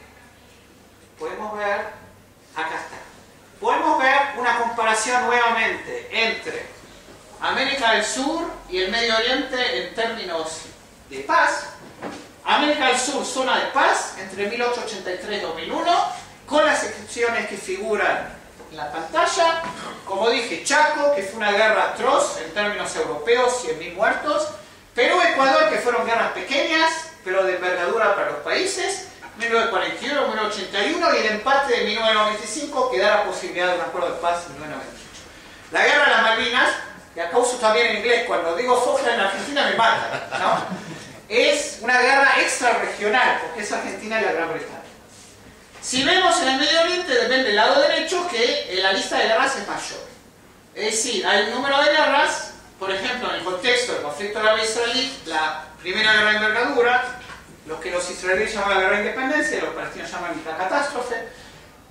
podemos ver, acá está, podemos ver una comparación nuevamente entre América del Sur y el Medio Oriente en términos de paz. América del Sur, zona de paz entre 1883 y 2001, con las excepciones que figuran en la pantalla. Como dije, Chaco, que fue una guerra atroz en términos europeos, 100.000 muertos. Perú, Ecuador, que fueron guerras pequeñas, pero de envergadura para los países. 1941, 1981, y el empate de 1995, que da la posibilidad de un acuerdo de paz en 1998. La guerra de las Malvinas, y acá uso también en inglés, cuando digo Falkland en Argentina me mata, ¿no? Es una guerra extrarregional, porque es Argentina y la Gran Bretaña. Si vemos en el Medio Oriente, depende del lado derecho, que la lista de guerras es mayor. Es decir, hay un número de guerras, por ejemplo, en el contexto del conflicto árabe-israelí, la primera guerra de envergadura, lo que los israelíes llaman la guerra de independencia, y los palestinos llaman la catástrofe,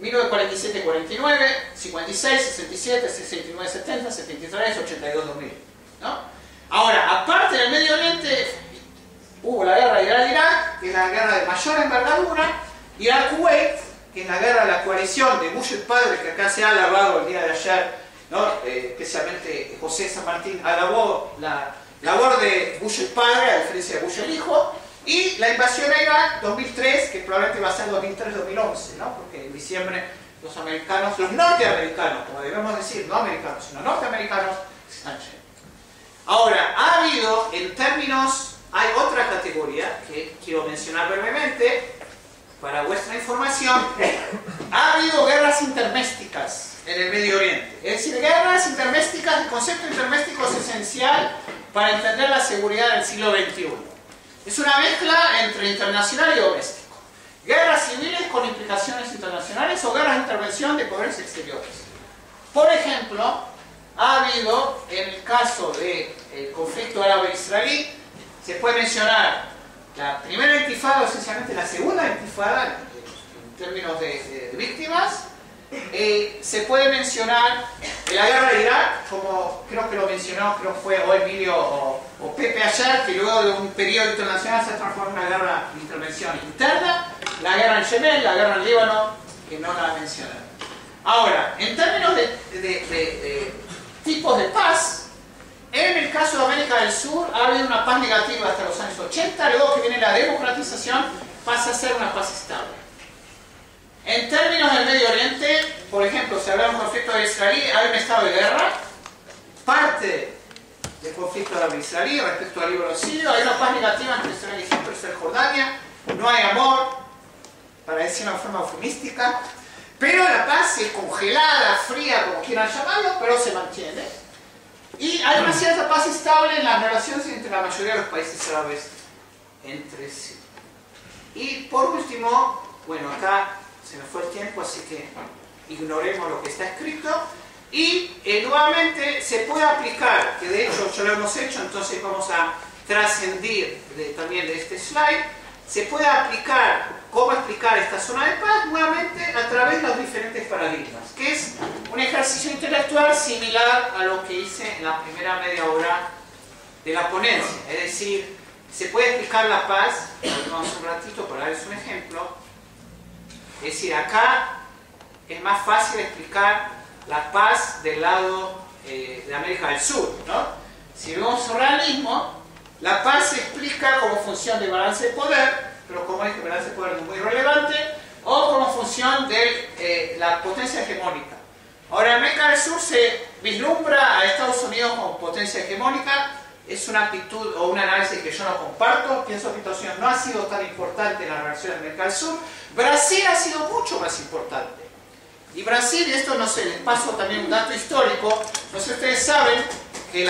1947-49, 56, 67, 69, 70, 73, 82, 2000. ¿No? Ahora, aparte del Medio Oriente, hubo la guerra de Irán-Irak, que es la guerra de mayor envergadura, Irak-Kuwait, que es la guerra de la coalición de Bush el padre, que acá se ha alabado el día de ayer, ¿no? Especialmente José San Martín alabó la labor de Bush el padre, a diferencia de Bush el hijo. Y la invasión a Irak, 2003, que probablemente va a ser 2003-2011, ¿no? Porque en diciembre los americanos, los norteamericanos, como debemos decir, no americanos, sino norteamericanos, se están yendo. Ahora, ha habido, en términos, hay otra categoría que quiero mencionar brevemente, para vuestra información. Ha habido guerras intermésticas en el Medio Oriente. Es decir, guerras intermésticas, el concepto interméstico es esencial para entender la seguridad del siglo XXI. Es una mezcla entre internacional y doméstico. Guerras civiles con implicaciones internacionales o guerras de intervención de poderes exteriores. Por ejemplo, ha habido, en el caso del conflicto árabe-israelí, se puede mencionar la primera intifada, o esencialmente la segunda intifada, en términos de víctimas. Se puede mencionar la guerra de Irak, como creo que lo mencionó, creo que fue o Emilio o Pepe ayer, que luego de un periodo internacional se transformó en una guerra de intervención interna, la guerra en Yemen, la guerra en Líbano, que no la mencionaron. Ahora, en términos de tipos de paz, en el caso de América del Sur ha habido una paz negativa hasta los años 80, luego que viene la democratización pasa a ser una paz estable. En términos del Medio Oriente, por ejemplo, si hablamos de conflicto israelí, hay un estado de guerra, parte del conflicto árabe-israelí respecto al Líbano sirio, hay una paz negativa entre Israel y Egipto, Israel y Jordania, no hay amor, para decirlo de forma eufemística, pero la paz es congelada, fría, como quieran llamarlo, pero se mantiene. Y hay una cierta paz estable en las relaciones entre la mayoría de los países árabes entre sí. Y por último, bueno, acá se nos fue el tiempo, así que ignoremos lo que está escrito. Y nuevamente se puede aplicar, que de hecho ya lo hemos hecho, entonces vamos a trascendir también de este slide, se puede aplicar cómo explicar esta zona de paz nuevamente a través de los diferentes paradigmas, que es un ejercicio intelectual similar a lo que hice en la primera media hora de la ponencia. Es decir, se puede explicar la paz, vamos un ratito para darles un ejemplo. Es decir, acá es más fácil explicar la paz del lado de América del Sur, ¿no? Si vemos el realismo, la paz se explica como función de balance de poder, pero como dije, el balance de poder es muy relevante, o como función de la potencia hegemónica. Ahora, en América del Sur se vislumbra a Estados Unidos como potencia hegemónica. Es una actitud o un análisis que yo no comparto. Pienso que Estados Unidos no ha sido tan importante en la relación de América del Sur. Brasil ha sido mucho más importante. Y Brasil, y esto no sé, les paso también un dato histórico, no sé si ustedes saben que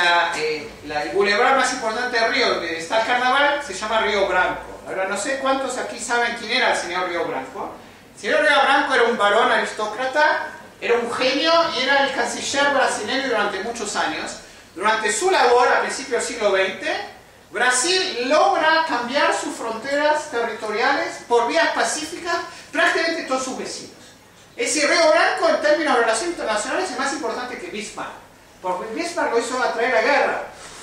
el bulevar más importante de Río, donde está el carnaval, se llama Río Branco. Ahora, no sé cuántos aquí saben quién era el señor Río Branco. El señor Río Branco era un varón aristócrata, era un genio y era el canciller brasileño durante muchos años. Durante su labor, a principios del siglo XX, Brasil logra cambiar sus fronteras territoriales por vías pacíficas prácticamente todos sus vecinos. Es decir, Río Branco en términos de relaciones internacionales es más importante que Bismarck, porque Bismarck lo hizo a traer la guerra.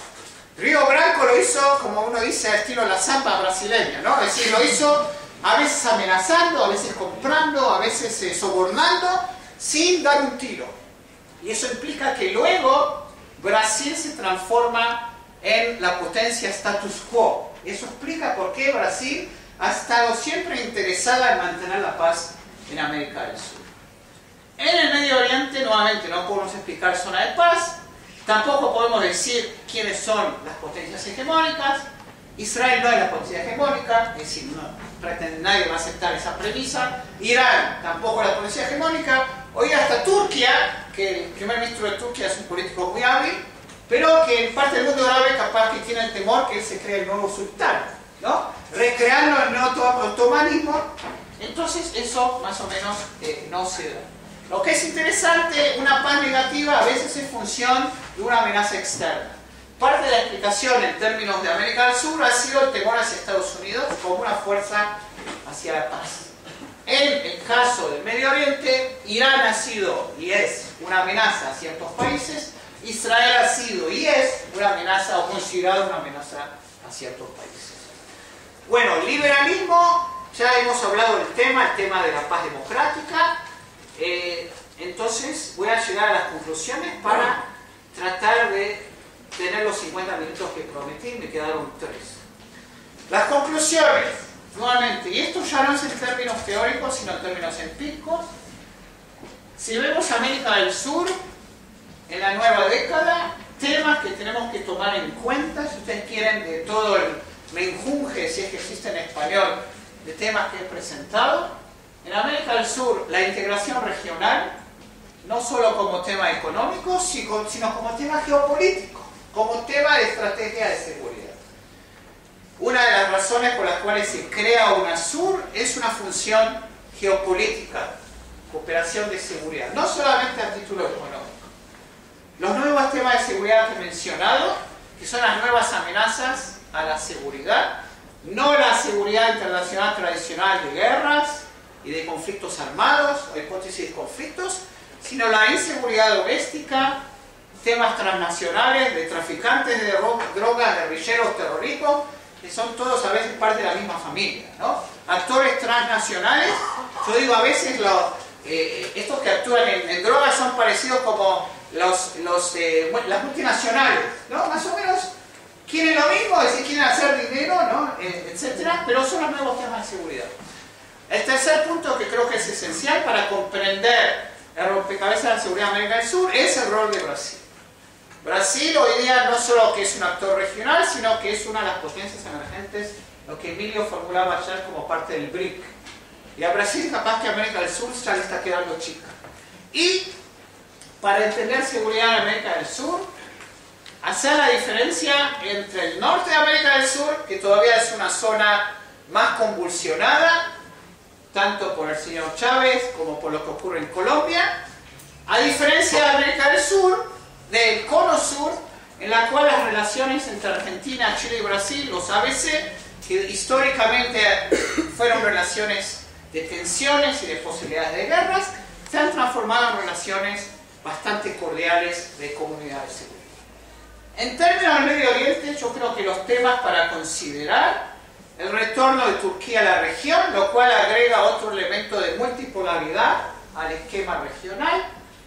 Río Branco lo hizo, como uno dice, a estilo la samba brasileña, ¿no? Es decir, lo hizo a veces amenazando, a veces comprando, a veces sobornando, sin dar un tiro. Y eso implica que luego Brasil se transforma en la potencia status quo. Eso explica por qué Brasil ha estado siempre interesada en mantener la paz en América del Sur. En el Medio Oriente, nuevamente, no podemos explicar zona de paz, tampoco podemos decir quiénes son las potencias hegemónicas. Israel no es la potencia hegemónica, es decir, nadie va a aceptar esa premisa. Irán tampoco es la potencia hegemónica. Hoy hasta Turquía, que el primer ministro de Turquía es un político muy hábil, pero que en parte del mundo árabe capaz que tiene el temor que él se cree el nuevo sultán, ¿no? Recreando el otomanismo. Entonces eso más o menos no se da. Lo que es interesante, una paz negativa a veces es función de una amenaza externa. Parte de la explicación en términos de América del Sur ha sido el temor hacia Estados Unidos como una fuerza hacia la paz. En el caso del Medio Oriente, Irán ha sido y es una amenaza a ciertos países, Israel ha sido y es una amenaza o considerado una amenaza a ciertos países. Bueno, liberalismo, ya hemos hablado del tema, el tema de la paz democrática. Entonces voy a llegar a las conclusiones para tratar de tener los 50 minutos que prometí, me quedaron 3. Las conclusiones, nuevamente, y esto ya no es en términos teóricos, sino en términos empíricos. Si vemos América del Sur, en la nueva década, temas que tenemos que tomar en cuenta, si ustedes quieren, de todo el menjunje, si es que existe en español, de temas que he presentado. En América del Sur, la integración regional, no solo como tema económico, sino como tema geopolítico, como tema de estrategia de seguridad. Una de las razones por las cuales se crea UNASUR es una función geopolítica, cooperación de seguridad, no solamente a título económico. Los nuevos temas de seguridad que he mencionado, que son las nuevas amenazas a la seguridad, no la seguridad internacional tradicional de guerras y de conflictos armados o hipótesis de conflictos, sino la inseguridad doméstica, temas transnacionales de traficantes de drogas, guerrilleros, terroristas, que son todos a veces parte de la misma familia, ¿no? Actores transnacionales, yo digo a veces estos que actúan en drogas son parecidos como las multinacionales, ¿no? Más o menos quieren lo mismo, es decir, quieren hacer dinero, ¿no? Etcétera, pero son los nuevos temas de seguridad. El tercer punto que creo que es esencial para comprender el rompecabezas de la seguridad de América del Sur es el rol de Brasil. Brasil hoy día no solo que es un actor regional, sino que es una de las potencias emergentes, lo que Emilio formulaba ayer como parte del BRIC. Y a Brasil capaz que América del Sur ya le está quedando chica. Y para entender seguridad en América del Sur, hacer la diferencia entre el norte de América del Sur, que todavía es una zona más convulsionada, tanto por el señor Chávez como por lo que ocurre en Colombia, a diferencia de América del Sur, del cono sur, en la cual las relaciones entre Argentina, Chile y Brasil, los ABC, que históricamente fueron relaciones de tensiones y de posibilidades de guerras, se han transformado en relaciones bastante cordiales de comunidad de seguridad. En términos del Medio Oriente, yo creo que los temas para considerar: el retorno de Turquía a la región, lo cual agrega otro elemento de multipolaridad al esquema regional;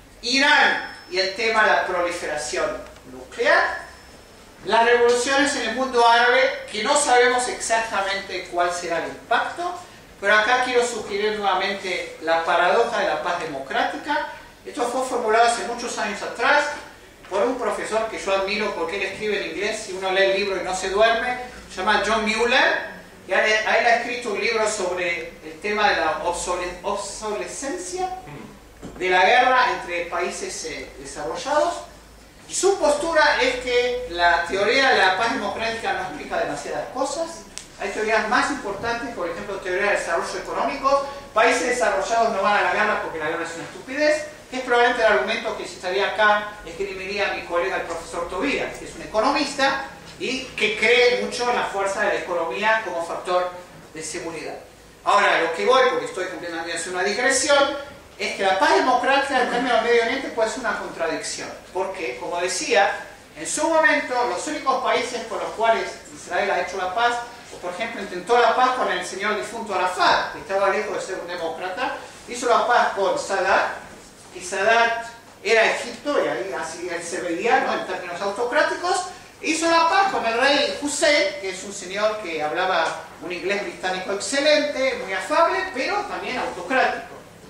Irán y el tema de la proliferación nuclear; las revoluciones en el mundo árabe, que no sabemos exactamente cuál será el impacto, pero acá quiero sugerir nuevamente la paradoja de la paz democrática. Esto fue formulado hace muchos años atrás por un profesor que yo admiro porque él escribe en inglés, si uno lee el libro y no se duerme, se llama John Mueller, y él ha escrito un libro sobre el tema de la obsolescencia de la guerra entre países desarrollados. Y su postura es que la teoría de la paz democrática no explica demasiadas cosas. Hay teorías más importantes, por ejemplo, teoría de desarrollo económico. Países desarrollados no van a la guerra porque la guerra es una estupidez, que es probablemente el argumento que si estaría acá escribiría mi colega el profesor Tobías, que es un economista y que cree mucho en la fuerza de la economía como factor de seguridad. Ahora, lo que voy, porque estoy completamente haciendo una digresión, es que la paz democrática en términos del Medio Oriente puede ser una contradicción, porque, como decía, en su momento los únicos países con los cuales Israel ha hecho la paz, o por ejemplo intentó la paz con el señor difunto Arafat, que estaba lejos de ser un demócrata, hizo la paz con Sadat, y Sadat era Egipto, y ahí así él se veía, ¿no?, en términos autocráticos. Hizo la paz con el rey Hussein, que es un señor que hablaba un inglés británico excelente, muy afable, pero también autocrático.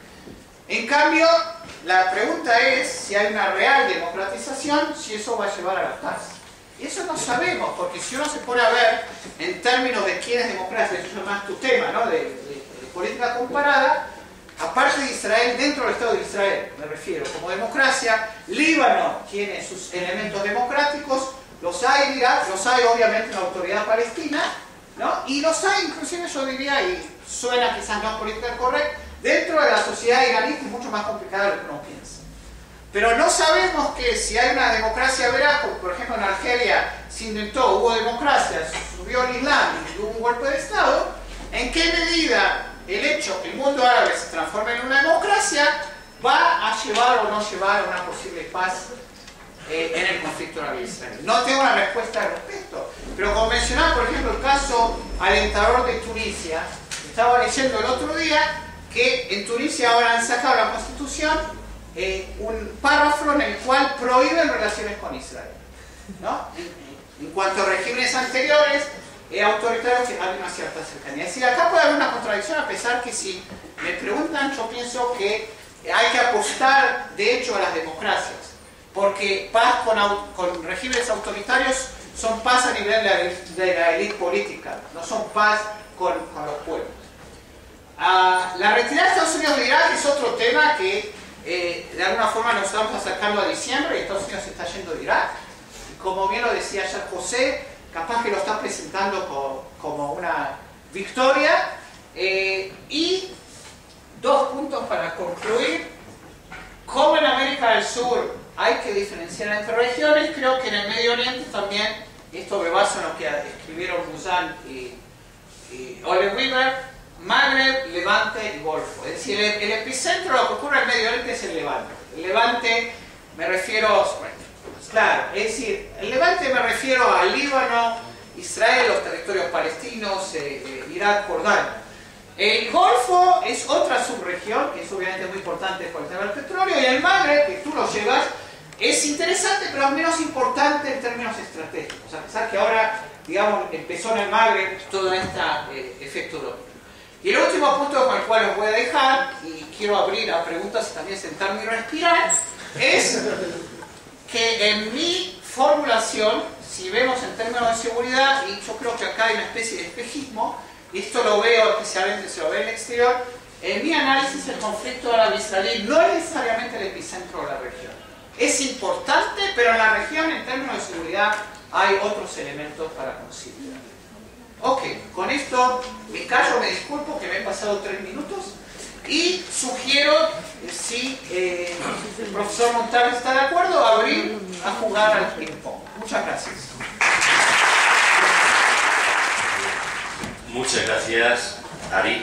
En cambio, la pregunta es si hay una real democratización, si eso va a llevar a la paz. Y eso no sabemos, porque si uno se pone a ver en términos de quién es democracia, eso es más tu tema, ¿no?, de política comparada, aparte de Israel, dentro del Estado de Israel, me refiero, como democracia, Líbano tiene sus elementos democráticos, los hay en Irak, los hay obviamente en la autoridad palestina, ¿no?, y los hay inclusive, yo diría, y suena quizás no política correcta, dentro de la sociedad iraní, que es mucho más complicada de lo que uno piensa. Pero no sabemos que si hay una democracia veraz, por ejemplo en Argelia se intentó, hubo democracia, subió el Islam y hubo un golpe de Estado, en qué medida el hecho que el mundo árabe se transforme en una democracia va a llevar o no llevar a una posible paz en el conflicto árabe-israelí. No tengo una respuesta al respecto, pero como mencionaba, por ejemplo, el caso alentador de Tunisia, estaba leyendo el otro día que en Tunisia ahora han sacado la Constitución un párrafo en el cual prohíben relaciones con Israel, ¿no? En cuanto a regímenes anteriores autoritarios, que hay una cierta cercanía. Es decir, acá puede haber una contradicción, a pesar que si me preguntan, yo pienso que hay que apostar de hecho a las democracias, porque paz con regímenes autoritarios son paz a nivel de la élite política, no son paz con los pueblos. La retirada de Estados Unidos de Irak es otro tema que de alguna forma nos estamos acercando a diciembre y Estados Unidos se está yendo de Irak. Y como bien lo decía ayer José, capaz que lo está presentando como una victoria. Y dos puntos para concluir. Como en América del Sur hay que diferenciar entre regiones, creo que en el Medio Oriente también, esto me baso en lo que escribieron Buzan y Ole Weaver, Magreb, Levante y Golfo. Es decir, el epicentro de lo que ocurre en el Medio Oriente es el Levante. El Levante me refiero, bueno, claro, es decir, el Levante me refiero a Líbano, Israel, los territorios palestinos, Irak, Jordania. El Golfo es otra subregión, que es obviamente muy importante por el tema del petróleo, y el Magreb, que tú lo llevas, es interesante, pero es menos importante en términos estratégicos. A pesar que ahora, digamos, empezó en el Magreb todo este efecto europeo. Y el último punto con el cual os voy a dejar, y quiero abrir a preguntas y también sentarme y respirar, es que en mi formulación, si vemos en términos de seguridad, y yo creo que acá hay una especie de espejismo, y esto lo veo especialmente, se lo ve en el exterior, en mi análisis el conflicto árabe-israelí no es necesariamente el epicentro de la región. Es importante, pero en la región, en términos de seguridad, hay otros elementos para considerar. Ok, con esto me callo, me disculpo que me he pasado 3 minutos y sugiero, si el profesor Montalvo está de acuerdo, abrir a jugar al ping-pong. Muchas gracias. Muchas gracias, Ari.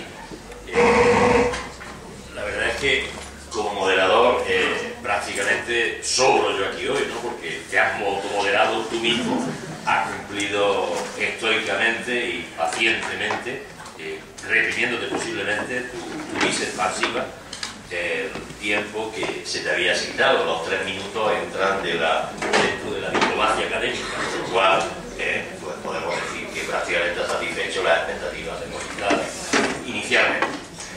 La verdad es que como moderador prácticamente sobro yo aquí hoy, ¿no? Porque te has automoderado tú mismo, has cumplido estoicamente y pacientemente, reprimiéndote posiblemente tu visa expansiva, el tiempo que se te había asignado. Los 3 minutos entran dentro de la diplomacia académica, con lo cual pues podemos decir que prácticamente ha satisfecho las expectativas depositadas inicialmente.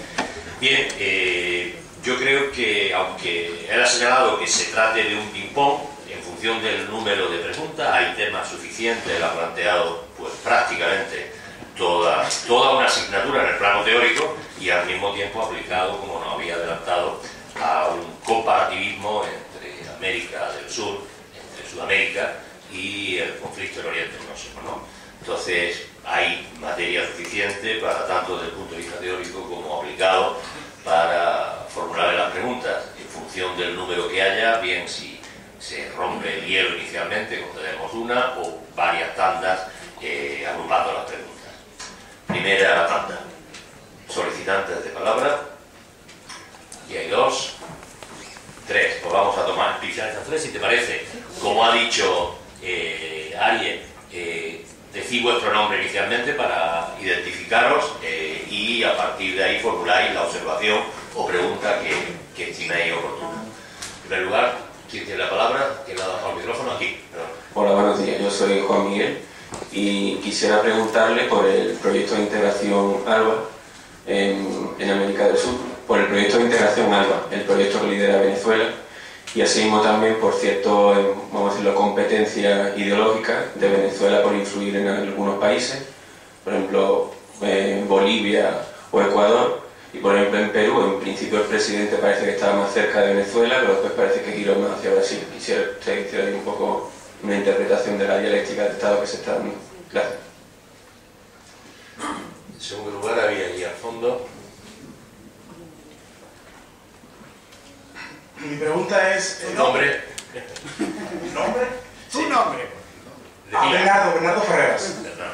Bien, yo creo que, aunque él ha señalado que se trate de un ping-pong, en función del número de preguntas, hay temas suficientes, él ha planteado pues prácticamente toda una asignatura en el plano teórico y al mismo tiempo aplicado, como nos había adelantado, a un comparativismo entre América del Sur, entre Sudamérica y el conflicto en Oriente Próximo, ¿no? Entonces hay materia suficiente para tanto desde el punto de vista teórico como aplicado para formular las preguntas en función del número que haya, bien si se rompe el hielo inicialmente, concedemos una o varias tandas agrupando las preguntas. Primera tanda, solicitantes de palabra, y hay 2, 3, pues vamos a tomar pisar estas 3 si te parece. Como ha dicho Ariel, decid vuestro nombre inicialmente para identificaros y a partir de ahí formuláis la observación o pregunta que estiméis oportuna. En primer lugar, ¿quién tiene la palabra? ¿Quién le ha dado el micrófono? Aquí. Perdón. Hola, buenos días. Yo soy Juan Miguel y quisiera preguntarle por el proyecto de integración ALBA en América del Sur, por el proyecto de integración ALBA, el proyecto que lidera Venezuela, y asimismo también por cierto, vamos a decirlo, competencia ideológica de Venezuela por influir en algunos países, por ejemplo Bolivia o Ecuador, y por ejemplo en Perú en principio el presidente parece que estaba más cerca de Venezuela, pero después parece que giró más hacia Brasil. Quisiera que hiciera un poco una interpretación de la dialéctica de Estado que se está dando. Gracias. En segundo lugar había allí al fondo. Mi pregunta es... ¿Tu nombre? ¿Nombre? ¿Tu nombre? Bernardo Ferreras.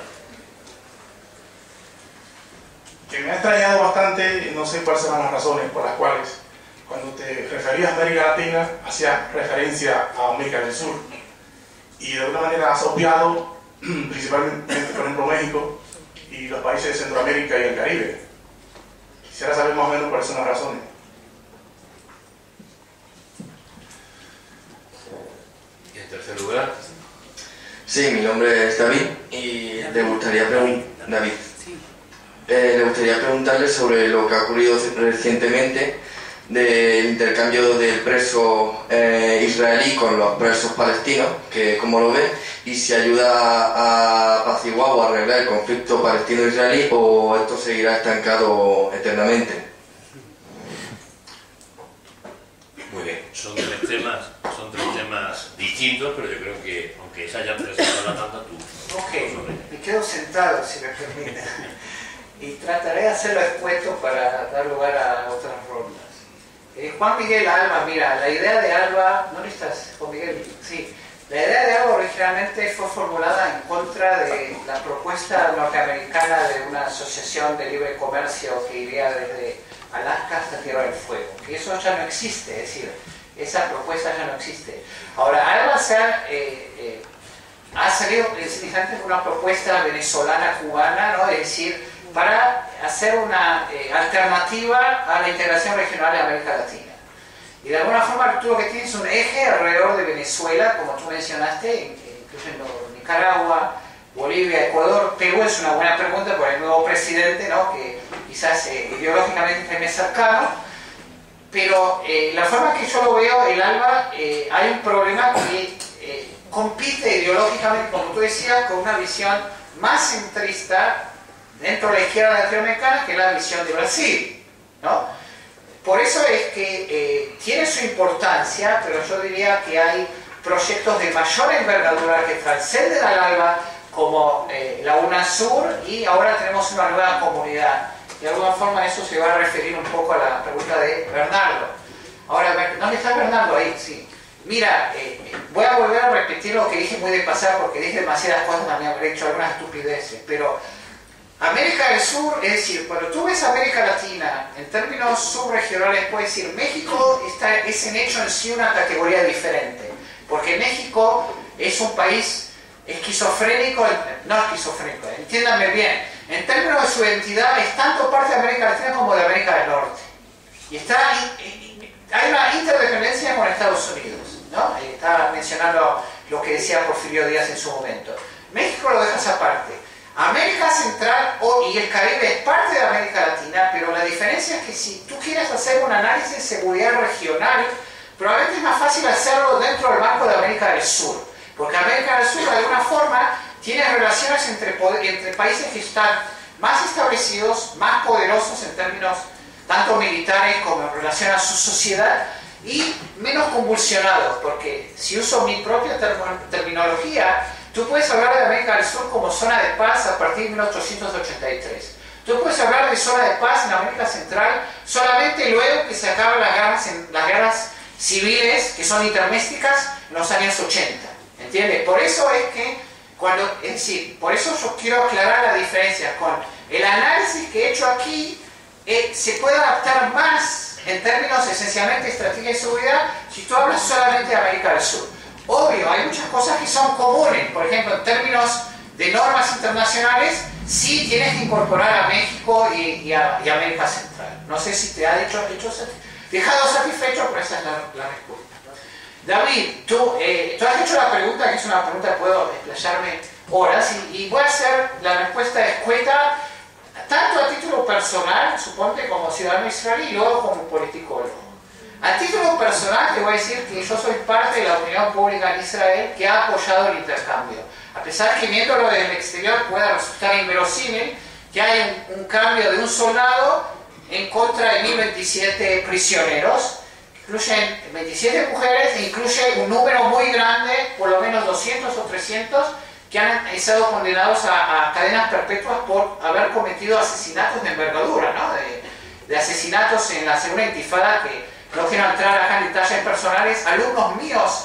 Que me ha extrañado bastante, no sé cuáles serán las razones por las cuales cuando te referías a América Latina hacías referencia a América del Sur y de alguna manera has obviado principalmente, por ejemplo, México y los países de Centroamérica y el Caribe. Quisiera saber más o menos cuáles son las razones. Y en tercer lugar. Sí, mi nombre es David y le gustaría preguntarle sobre lo que ha ocurrido recientemente del intercambio del preso israelí con los presos palestinos, que cómo lo ve, y si ayuda a apaciguar o arreglar el conflicto palestino-israelí o esto seguirá estancado eternamente. Muy bien, son tres temas distintos, pero yo creo que aunque se hayan presentado la tanda, tú... Ok, me quedo sentado si me permite y trataré de hacerlo expuesto para dar lugar a otras rondas. Juan Miguel Alba, mira, la idea de Alba, ¿dónde estás, Juan Miguel? Sí, la idea de Alba originalmente fue formulada en contra de la propuesta norteamericana de una asociación de libre comercio que iría desde Alaska hasta Tierra del Fuego, que eso ya no existe, es decir, esa propuesta ya no existe. Ahora, Alba ha salido precisamente con una propuesta venezolana-cubana, ¿no? Es decir, para hacer una alternativa a la integración regional de América Latina. Y de alguna forma tú lo que tienes es un eje alrededor de Venezuela, como tú mencionaste, incluyendo Nicaragua, Bolivia, Ecuador. Perú es una buena pregunta por el nuevo presidente, ¿no? Que quizás ideológicamente esté más cercano, pero la forma que yo lo veo, el ALBA, hay un problema que compite ideológicamente, como tú decías, con una visión más centrista dentro de la izquierda latinoamericana que la visión de Brasil, ¿no? Por eso es que tiene su importancia, pero yo diría que hay proyectos de mayor envergadura que trascenden al ALBA, como la UNASUR, y ahora tenemos una nueva comunidad. De alguna forma eso se va a referir un poco a la pregunta de Bernardo. Ahora, ¿dónde está Bernardo? Ahí, sí. Mira, voy a volver a repetir lo que dije muy de pasada, porque dije demasiadas cosas, también habré hecho algunas estupideces, pero América del Sur, es decir, cuando tú ves América Latina en términos subregionales, puedes decir, México es en hecho en sí una categoría diferente, porque México es un país esquizofrénico, no esquizofrénico, entiéndanme bien, en términos de su identidad es tanto parte de América Latina como de América del Norte. Y hay una interdependencia con Estados Unidos, ¿no? Estaba mencionando lo que decía Porfirio Díaz en su momento. México lo dejas aparte. América Central y el Caribe es parte de América Latina, pero la diferencia es que si tú quieres hacer un análisis de seguridad regional, probablemente es más fácil hacerlo dentro del marco de América del Sur. Porque América del Sur, de alguna forma, tiene relaciones entre países que están más establecidos, más poderosos en términos tanto militares como en relación a su sociedad, y menos convulsionados, porque si uso mi propia terminología, tú puedes hablar de América del Sur como zona de paz a partir de 1883. Tú puedes hablar de zona de paz en América Central solamente luego que se acaban las guerras civiles, que son intermésticas, en los años 80. ¿Entiendes? Por eso es que, por eso yo quiero aclarar la diferencia con el análisis que he hecho aquí, se puede adaptar más en términos esencialmente de estrategia de seguridad si tú hablas solamente de América del Sur. Obvio, hay muchas cosas que son comunes, por ejemplo, en términos de normas internacionales, sí tienes que incorporar a México y a América Central. No sé si te ha dejado satisfecho, pero esa es la respuesta. David, tú has hecho la pregunta, que es una pregunta que puedo explayarme horas, y voy a hacer la respuesta escueta, tanto a título personal, suponte, como ciudadano israelí, y luego como politicólogo. A título personal te voy a decir que yo soy parte de la opinión pública en Israel que ha apoyado el intercambio. A pesar que viéndolo desde el exterior pueda resultar inverosímil que hay un cambio de un soldado en contra de 1027 prisioneros, incluyen 27 mujeres e incluye un número muy grande, por lo menos 200 o 300, que han estado condenados a cadenas perpetuas por haber cometido asesinatos de envergadura, ¿no? de asesinatos en la segunda intifada, que no quiero entrar acá en detalles personales. Alumnos míos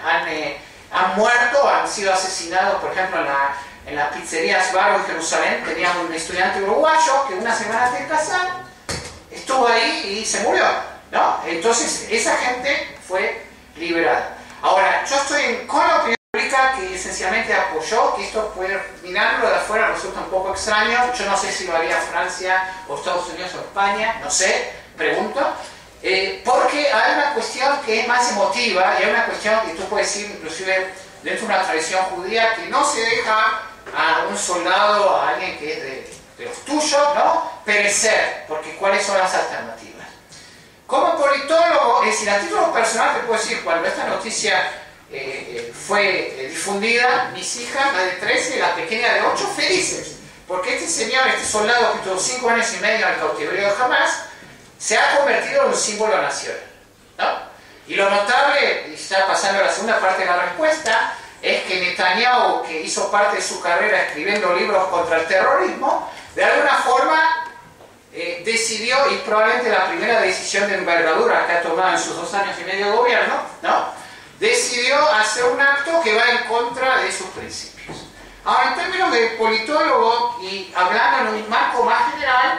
han muerto, han sido asesinados, por ejemplo, en la pizzería Sbarro en Jerusalén. Teníamos un estudiante uruguayo que una semana antes de casar estuvo ahí y se murió, ¿no? Entonces esa gente fue liberada. Ahora, yo estoy con la opinión pública que esencialmente apoyó, que esto puede mirarlo de afuera resulta un poco extraño. Yo no sé si lo haría Francia o Estados Unidos o España, no sé, pregunto. Porque hay una cuestión que es más emotiva, y hay una cuestión que tú puedes decir, inclusive dentro de una tradición judía, que no se deja a un soldado, a alguien que es de los tuyos, ¿no?, perecer, porque ¿cuáles son las alternativas? Como politólogo, es decir, a título personal te puedo decir, cuando esta noticia fue difundida, mis hijas, la de 13 y la pequeña de 8, felices, porque este señor, este soldado que tuvo 5 años y medio en el cautiverio de Hamas, se ha convertido en un símbolo nacional, ¿no? Y lo notable, y está pasando la segunda parte de la respuesta, es que Netanyahu, que hizo parte de su carrera escribiendo libros contra el terrorismo, de alguna forma decidió, y probablemente la primera decisión de envergadura que ha tomado en sus 2 años y medio de gobierno, ¿no?, decidió hacer un acto que va en contra de sus principios. Ahora, en términos de politólogo, y hablando en un marco más general,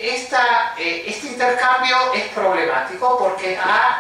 este intercambio es problemático porque ha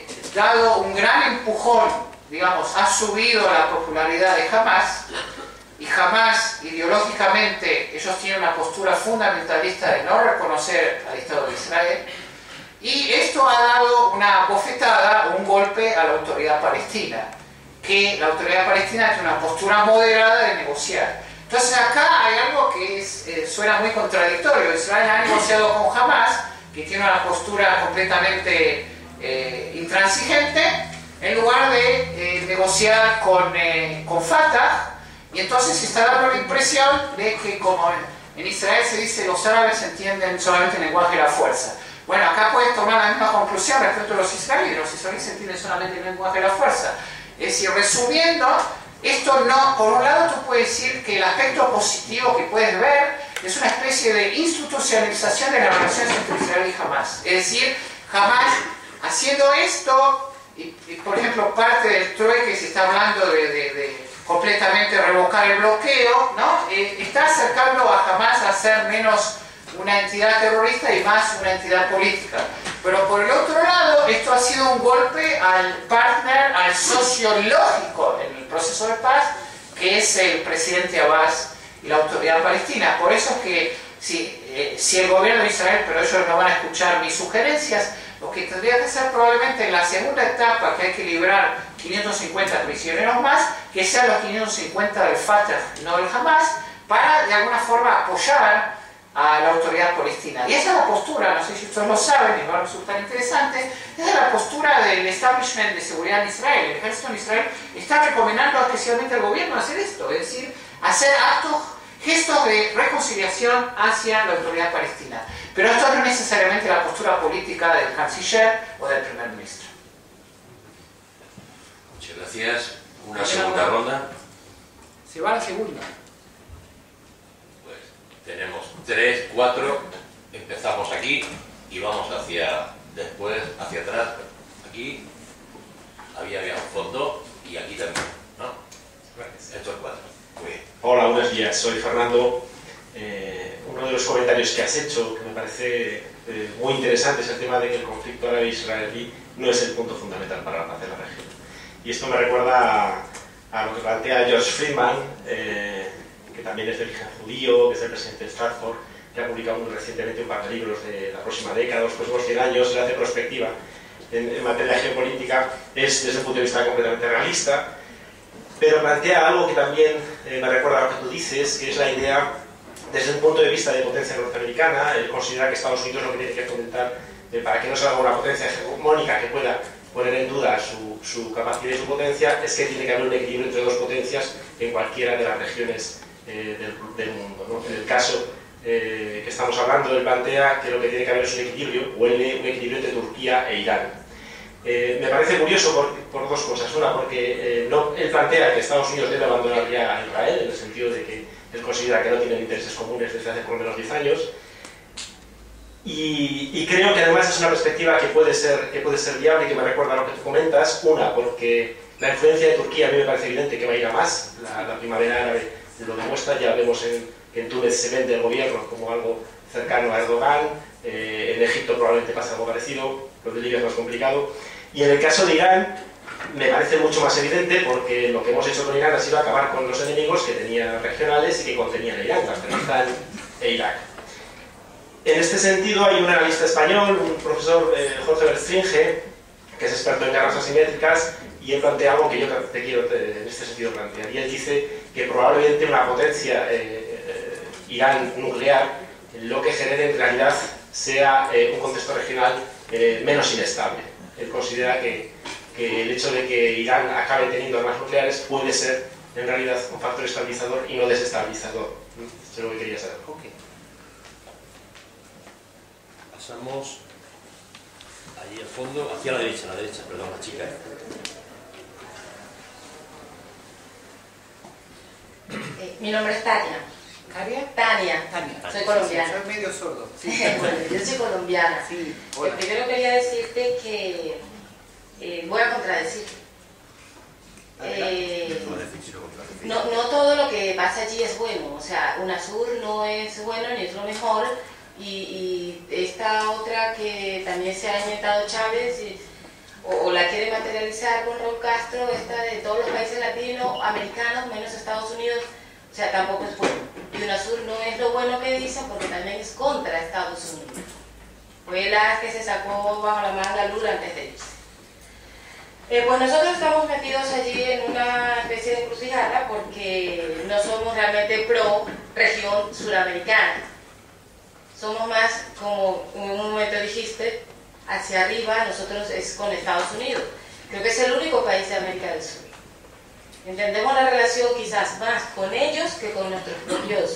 dado un gran empujón, digamos, ha subido la popularidad de Hamas, y jamás ideológicamente ellos tienen una postura fundamentalista de no reconocer al Estado de Israel, y esto ha dado una bofetada o un golpe a la autoridad palestina, que la autoridad palestina tiene una postura moderada de negociar. Entonces acá hay algo que suena muy contradictorio. Israel ha negociado con Hamas, que tiene una postura completamente intransigente, en lugar de negociar con Fatah, y entonces se está dando la impresión de que, como en Israel se dice, los árabes entienden solamente el lenguaje de la fuerza. Bueno, acá puedes tomar la misma conclusión respecto a los israelíes entienden solamente el lenguaje de la fuerza. Es decir, resumiendo, esto no, por un lado tú puedes decir que el aspecto positivo que puedes ver es una especie de institucionalización de las relaciones entre Israel y Hamas. Es decir, Hamas haciendo esto, y por ejemplo parte del trueque se está hablando de completamente revocar el bloqueo, ¿no? Está acercando a Hamas a ser menos una entidad terrorista y más una entidad política. Pero por el otro lado, esto ha sido un golpe al partner, al socio lógico en el proceso de paz, que es el presidente Abbas y la autoridad palestina. Por eso es que si el gobierno de Israel, pero ellos no van a escuchar mis sugerencias, lo que tendría que hacer probablemente en la segunda etapa, que hay que librar 550 prisioneros más, que sean los 550 del Fatah y no del Hamas, para de alguna forma apoyar a la autoridad palestina. Y esa es la postura, no sé si ustedes lo saben, y va a resultar interesante, esa es la postura del establishment de seguridad en Israel. El ejército en Israel está recomendando especialmente al gobierno hacer esto, es decir, hacer gestos de reconciliación hacia la autoridad palestina. Pero esto no es necesariamente la postura política del canciller o del primer ministro. Muchas gracias. Una segunda ronda. Se va a la segunda. Pues tenemos 3, 4. Empezamos aquí y vamos después hacia atrás. Aquí había un fondo y aquí también, ¿no? Estos 4. Muy bien. Hola, buenos días. Soy Fernando. Uno de los comentarios que has hecho, que me parece muy interesante, es el tema de que el conflicto árabe-israelí no es el punto fundamental para la paz de la región. Y esto me recuerda a lo que plantea George Friedman, que también es de origen judío, que es el presidente de Stratford, que ha publicado muy recientemente un par de libros de la próxima década, los próximos 100 años, él hace prospectiva en materia geopolítica, es desde un punto de vista completamente realista, pero plantea algo que también me recuerda a lo que tú dices, que es la idea, desde un punto de vista de potencia norteamericana, él considera que Estados Unidos lo que tiene que fomentar para que no salga una potencia hegemónica que pueda poner en duda su capacidad y su potencia, es que tiene que haber un equilibrio entre dos potencias en cualquiera de las regiones del mundo, ¿no? En el caso que estamos hablando, él plantea que lo que tiene que haber es un equilibrio, o un equilibrio entre Turquía e Irán. Me parece curioso por dos cosas. Una, porque él plantea que Estados Unidos debe abandonar ya a Israel, en el sentido de que él considera que no tienen intereses comunes desde hace por lo menos 10 años. Y creo que además es una perspectiva que puede ser viable y que me recuerda a lo que tú comentas. Una, porque la influencia de Turquía a mí me parece evidente que va a ir a más. La primavera árabe lo demuestra. Ya vemos que en Túnez se vende el gobierno como algo cercano a Erdogan. En Egipto probablemente pasa algo parecido. Lo de Libia es más complicado. Y en el caso de Irán me parece mucho más evidente, porque lo que hemos hecho con Irán ha sido acabar con los enemigos que tenía regionales y que contenían a Irán, Afganistán e Irak. En este sentido hay un analista español, un profesor, Jorge Berstringe, que es experto en guerras asimétricas, y él plantea algo que yo te quiero en este sentido plantear. Y él dice que probablemente una potencia Irán nuclear lo que genere en realidad sea un contexto regional menos inestable. Él considera que el hecho de que Irán acabe teniendo armas nucleares puede ser en realidad un factor estabilizador y no desestabilizador. Eso es lo que quería saber. Okay. Pasamos allí al fondo, hacia la derecha, perdón, la chica. Mi nombre es Tania. Tania. Soy colombiana. Soy medio sordo. Sí. Bueno, yo soy colombiana. Sí, hola. Primero quería decirte que voy a contradecirte. No todo lo que pasa allí es bueno. O sea, UNASUR no es bueno ni es lo mejor. Y esta otra que también se ha inventado Chávez o la quiere materializar con Raúl Castro, esta de todos los países latinoamericanos menos Estados Unidos, O sea, tampoco es bueno. Y UNASUR no es lo bueno que dicen porque también es contra Estados Unidos. Fue la que se sacó bajo la manga Lula antes de irse. Pues nosotros estamos metidos allí en una especie de encrucijada porque no somos realmente pro región suramericana. Somos más, como en un momento dijiste, hacia arriba, nosotros es con Estados Unidos. Creo que es el único país de América del Sur. Entendemos la relación quizás más con ellos que con nuestros propios.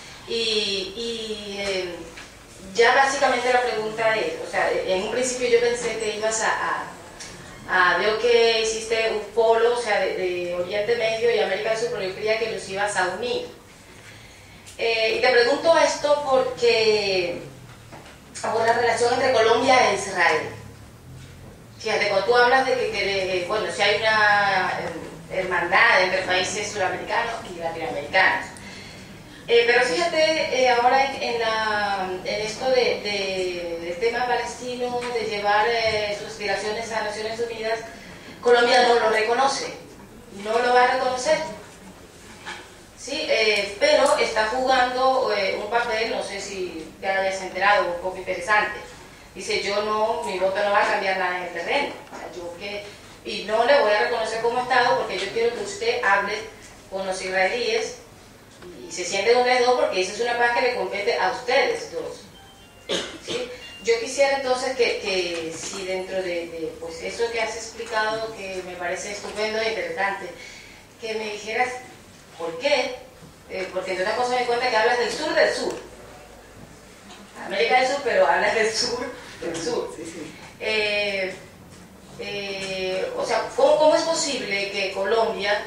Ya básicamente la pregunta es, o sea, en un principio yo pensé que ibas veo que hiciste un polo, o sea, de Oriente Medio y América del Sur, pero yo creía que los ibas a unir. Y te pregunto esto porque por la relación entre Colombia e Israel. Fíjate, cuando tú hablas de que bueno, si hay una hermandad entre países suramericanos y latinoamericanos. Pero fíjate, ahora en esto del tema palestino, de llevar sus aspiraciones a Naciones Unidas, Colombia no lo reconoce, no lo va a reconocer. Sí, pero está jugando un papel, no sé si te hayas enterado, un poco interesante. Dice, mi voto no va a cambiar nada en el terreno. O sea, y no le voy a reconocer como Estado porque yo quiero que usted hable con los israelíes y se sienten ustedes dos porque esa es una paz que le compete a ustedes dos. ¿Sí? Yo quisiera entonces que si dentro de pues eso que has explicado, que me parece estupendo e interesante, que me dijeras por qué, porque entre otras cosas me cuenta que hablas del sur, América del Sur, pero hablas del sur. Sí, sí. O sea, ¿cómo es posible que Colombia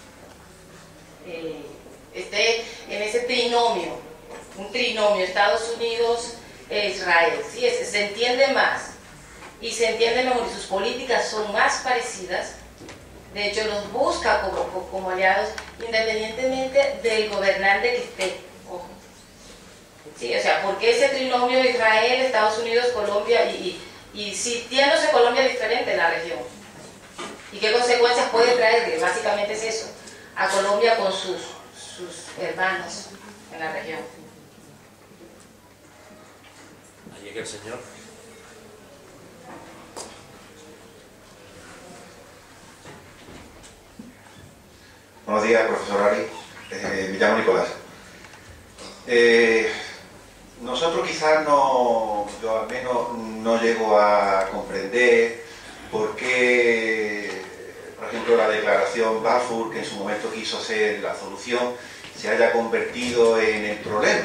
esté en ese trinomio, un trinomio, Estados Unidos e Israel? ¿Sí? Se entiende más y se entiende mejor y sus políticas son más parecidas. De hecho, los busca como aliados independientemente del gobernante que esté. Ojo. Sí, o sea, porque ese trinomio de Israel, Estados Unidos, Colombia y sintiéndose Colombia diferente en la región. ¿Y qué consecuencias puede traer? Que básicamente es eso, a Colombia con sus hermanos en la región. Ahí llega el señor. Buenos días, profesor Ari. Me llamo Nicolás. Nosotros quizás yo al menos no llego a comprender por qué, por ejemplo, la declaración Balfour, que en su momento quiso ser la solución, se haya convertido en el problema.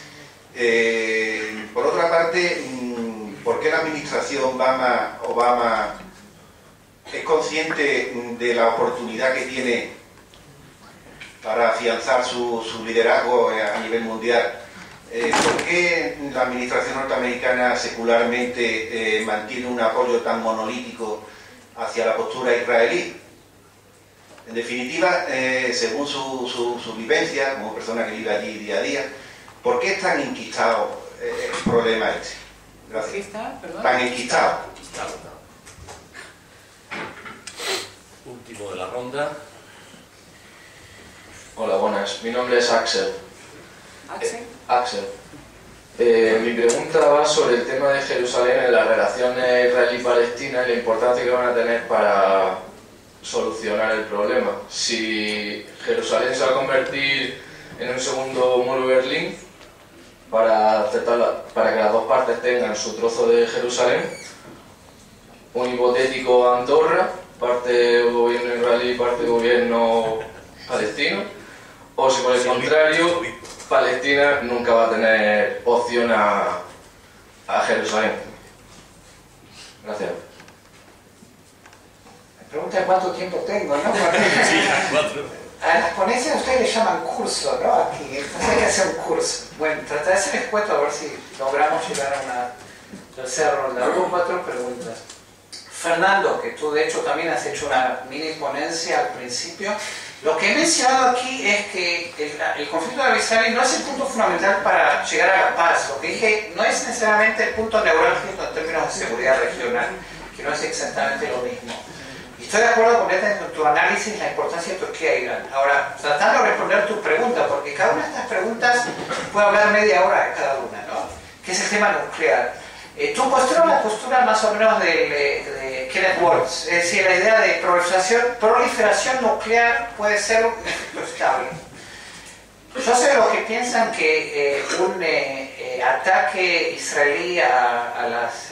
Por otra parte, ¿por qué la administración Obama es consciente de la oportunidad que tiene para afianzar su liderazgo a nivel mundial? ¿Por qué la administración norteamericana secularmente mantiene un apoyo tan monolítico hacia la postura israelí? En definitiva, según su vivencia, como persona que vive allí día a día, ¿por qué es tan enquistado el problema este? Gracias. ¿Qué está? ¿Perdón? Tan enquistado. Último de la ronda. Hola, buenas. Mi nombre es Axel. ¿Axel? Axel. Mi pregunta va sobre el tema de Jerusalén en las relaciones israelí-palestina y la importancia que van a tener para solucionar el problema. Si Jerusalén se va a convertir en un segundo muro de Berlín para que las dos partes tengan su trozo de Jerusalén, un hipotético Andorra, parte gobierno israelí y parte gobierno palestino, o si por el contrario Palestina nunca va a tener opción a Jerusalén. Gracias. Me pregunta cuánto tiempo tengo, ¿no? Sí, a 4. A las ponencias ustedes le llaman curso, ¿no? Aquí, entonces hay que hacer un curso. Bueno, tratar de ser escueto a ver si logramos llegar a una tercera ronda. Hubo 4 preguntas. Fernando, que tú de hecho también has hecho una mini ponencia al principio. Lo que he mencionado aquí es que el conflicto árabe-israelí no es el punto fundamental para llegar a la paz. Lo que dije no es necesariamente el punto neurálgico en términos de seguridad regional, que no es exactamente lo mismo. Y estoy de acuerdo completamente con tu análisis, la importancia de Turquía e Irán. Ahora, tratando de responder tu pregunta, porque cada una de estas preguntas puede hablar media hora de cada una, ¿no? ¿Qué es el tema nuclear? Tu postura es la postura más o menos de Kenneth Waltz, es decir, la idea de proliferación nuclear puede ser un efecto estable. Yo sé de los que piensan que un ataque israelí a los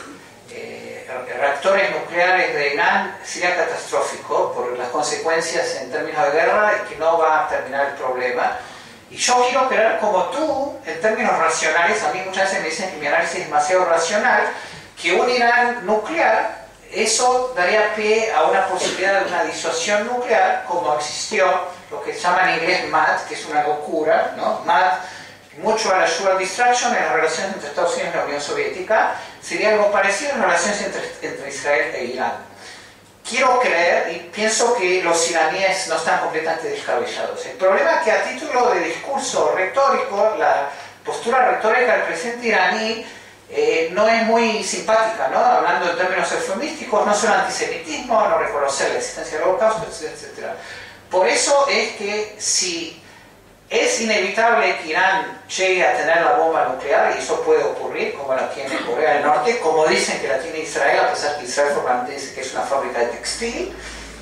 reactores nucleares de Irán sería catastrófico por las consecuencias en términos de guerra y que no va a terminar el problema. Y yo quiero operar como tú, en términos racionales. A mí muchas veces me dicen que mi análisis es demasiado racional, que un Irán nuclear, eso daría pie a una posibilidad de una disuasión nuclear, como existió lo que se llama en inglés MAD, que es una locura, ¿no? MAD, Mutual Assured Destruction, en las relaciones entre Estados Unidos y la Unión Soviética, sería algo parecido en las relaciones entre Israel e Irán. Quiero creer y pienso que los iraníes no están completamente descabellados. El problema es que a título de discurso retórico, la postura retórica del presidente iraní no es muy simpática, ¿no? Hablando en términos eufemísticos, no solo antisemitismo, no reconocer la existencia del holocausto, etc. Por eso es que si es inevitable que Irán llegue a tener la bomba nuclear, y eso puede ocurrir, como la tiene Corea del Norte, como dicen que la tiene Israel, a pesar que Israel formalmente dice que es una fábrica de textil,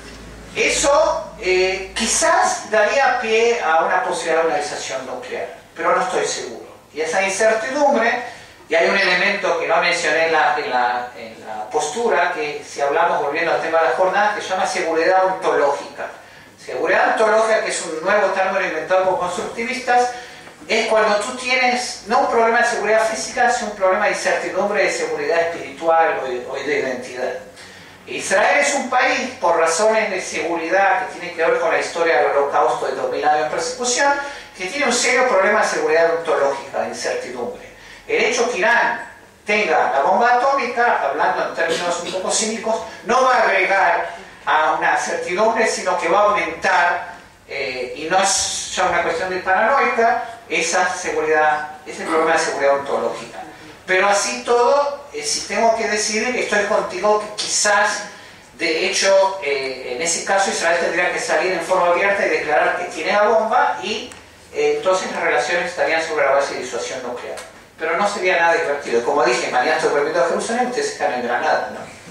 eso quizás daría pie a una posibilidad de una disuasión nuclear, pero no estoy seguro. Y esa incertidumbre, y hay un elemento que no mencioné en la postura, que si hablamos, volviendo al tema de la jornada, que se llama seguridad ontológica. Seguridad ontológica, que es un nuevo término inventado por constructivistas, es cuando tú tienes no un problema de seguridad física, sino un problema de incertidumbre de seguridad espiritual o de identidad. Israel es un país, por razones de seguridad que tienen que ver con la historia del holocausto de 2000 años de persecución, que tiene un serio problema de seguridad ontológica, de incertidumbre. El hecho que Irán tenga la bomba atómica, hablando en términos un poco cínicos, no va a agregar a una certidumbre, sino que va a aumentar, y no es ya una cuestión de paranoica, esa seguridad, ese problema de seguridad ontológica. Pero así todo, si tengo que decidir, estoy contigo que quizás, de hecho, en ese caso Israel tendría que salir en forma abierta y declarar que tiene la bomba, y entonces las relaciones estarían sobre la base de disuasión nuclear. Pero no sería nada divertido. Como dije, mañana estoy volviendo a Jerusalén, ustedes están en Granada, ¿no?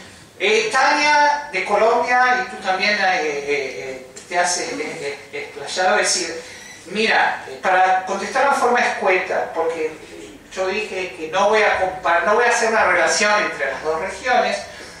Tania, de Colombia, y tú también te has explayado, decir, mira, para contestar de forma escueta, porque yo dije que no voy a hacer una relación entre las dos regiones,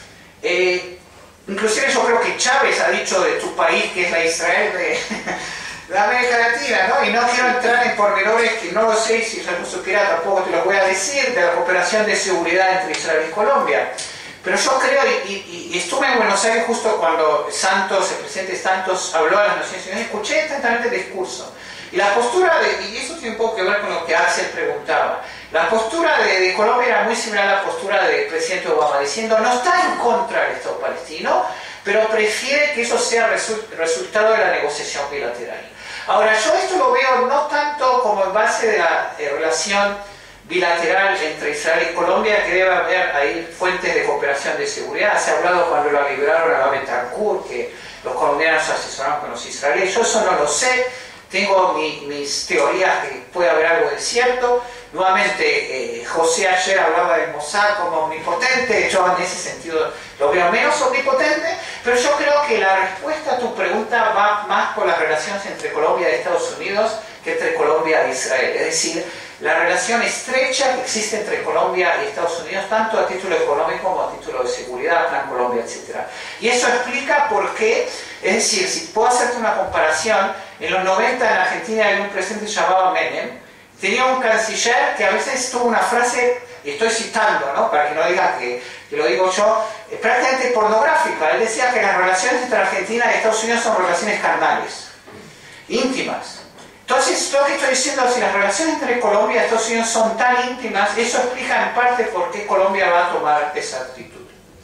inclusive yo creo que Chávez ha dicho de tu país que es la Israel de América Latina, ¿no? Y no quiero entrar en pormenores que no lo sé, si yo no supiera tampoco te lo voy a decir, de la cooperación de seguridad entre Israel y Colombia. Pero yo creo, y estuve en Buenos Aires justo cuando Santos, el presidente Santos, habló a las Naciones Unidas, escuché atentamente el discurso. Y la postura, y eso tiene un poco que ver con lo que Axel preguntaba, la postura de Colombia era muy similar a la postura del presidente Obama, diciendo no está en contra del Estado palestino, pero prefiere que eso sea resultado de la negociación bilateral. Ahora, yo esto lo veo no tanto como en base de la relación bilateral entre Israel y Colombia, que debe haber ahí fuentes de cooperación de seguridad. Se ha hablado cuando lo liberaron a Betancourt, que los colombianos se asesoraron con los israelíes. Yo eso no lo sé, tengo mis teorías que puede haber algo de cierto. Nuevamente, José ayer hablaba del Mossad como omnipotente, yo en ese sentido lo veo menos omnipotente, pero yo creo que la respuesta a tu pregunta va más por las relaciones entre Colombia y Estados Unidos que entre Colombia e Israel. Es decir, la relación estrecha que existe entre Colombia y Estados Unidos, tanto a título económico como a título de seguridad, Plan Colombia, etc. Y eso explica por qué, es decir, si puedo hacerte una comparación, en los 90 en Argentina había un presidente llamado Menem, tenía un canciller que a veces tuvo una frase, y estoy citando, ¿no? Para que no digan que lo digo yo, prácticamente pornográfica. Él decía que las relaciones entre Argentina y Estados Unidos son relaciones carnales, íntimas. Entonces, lo que estoy diciendo, si las relaciones entre Colombia y Estados Unidos son tan íntimas, eso explica en parte por qué Colombia va a tomar esa actitud.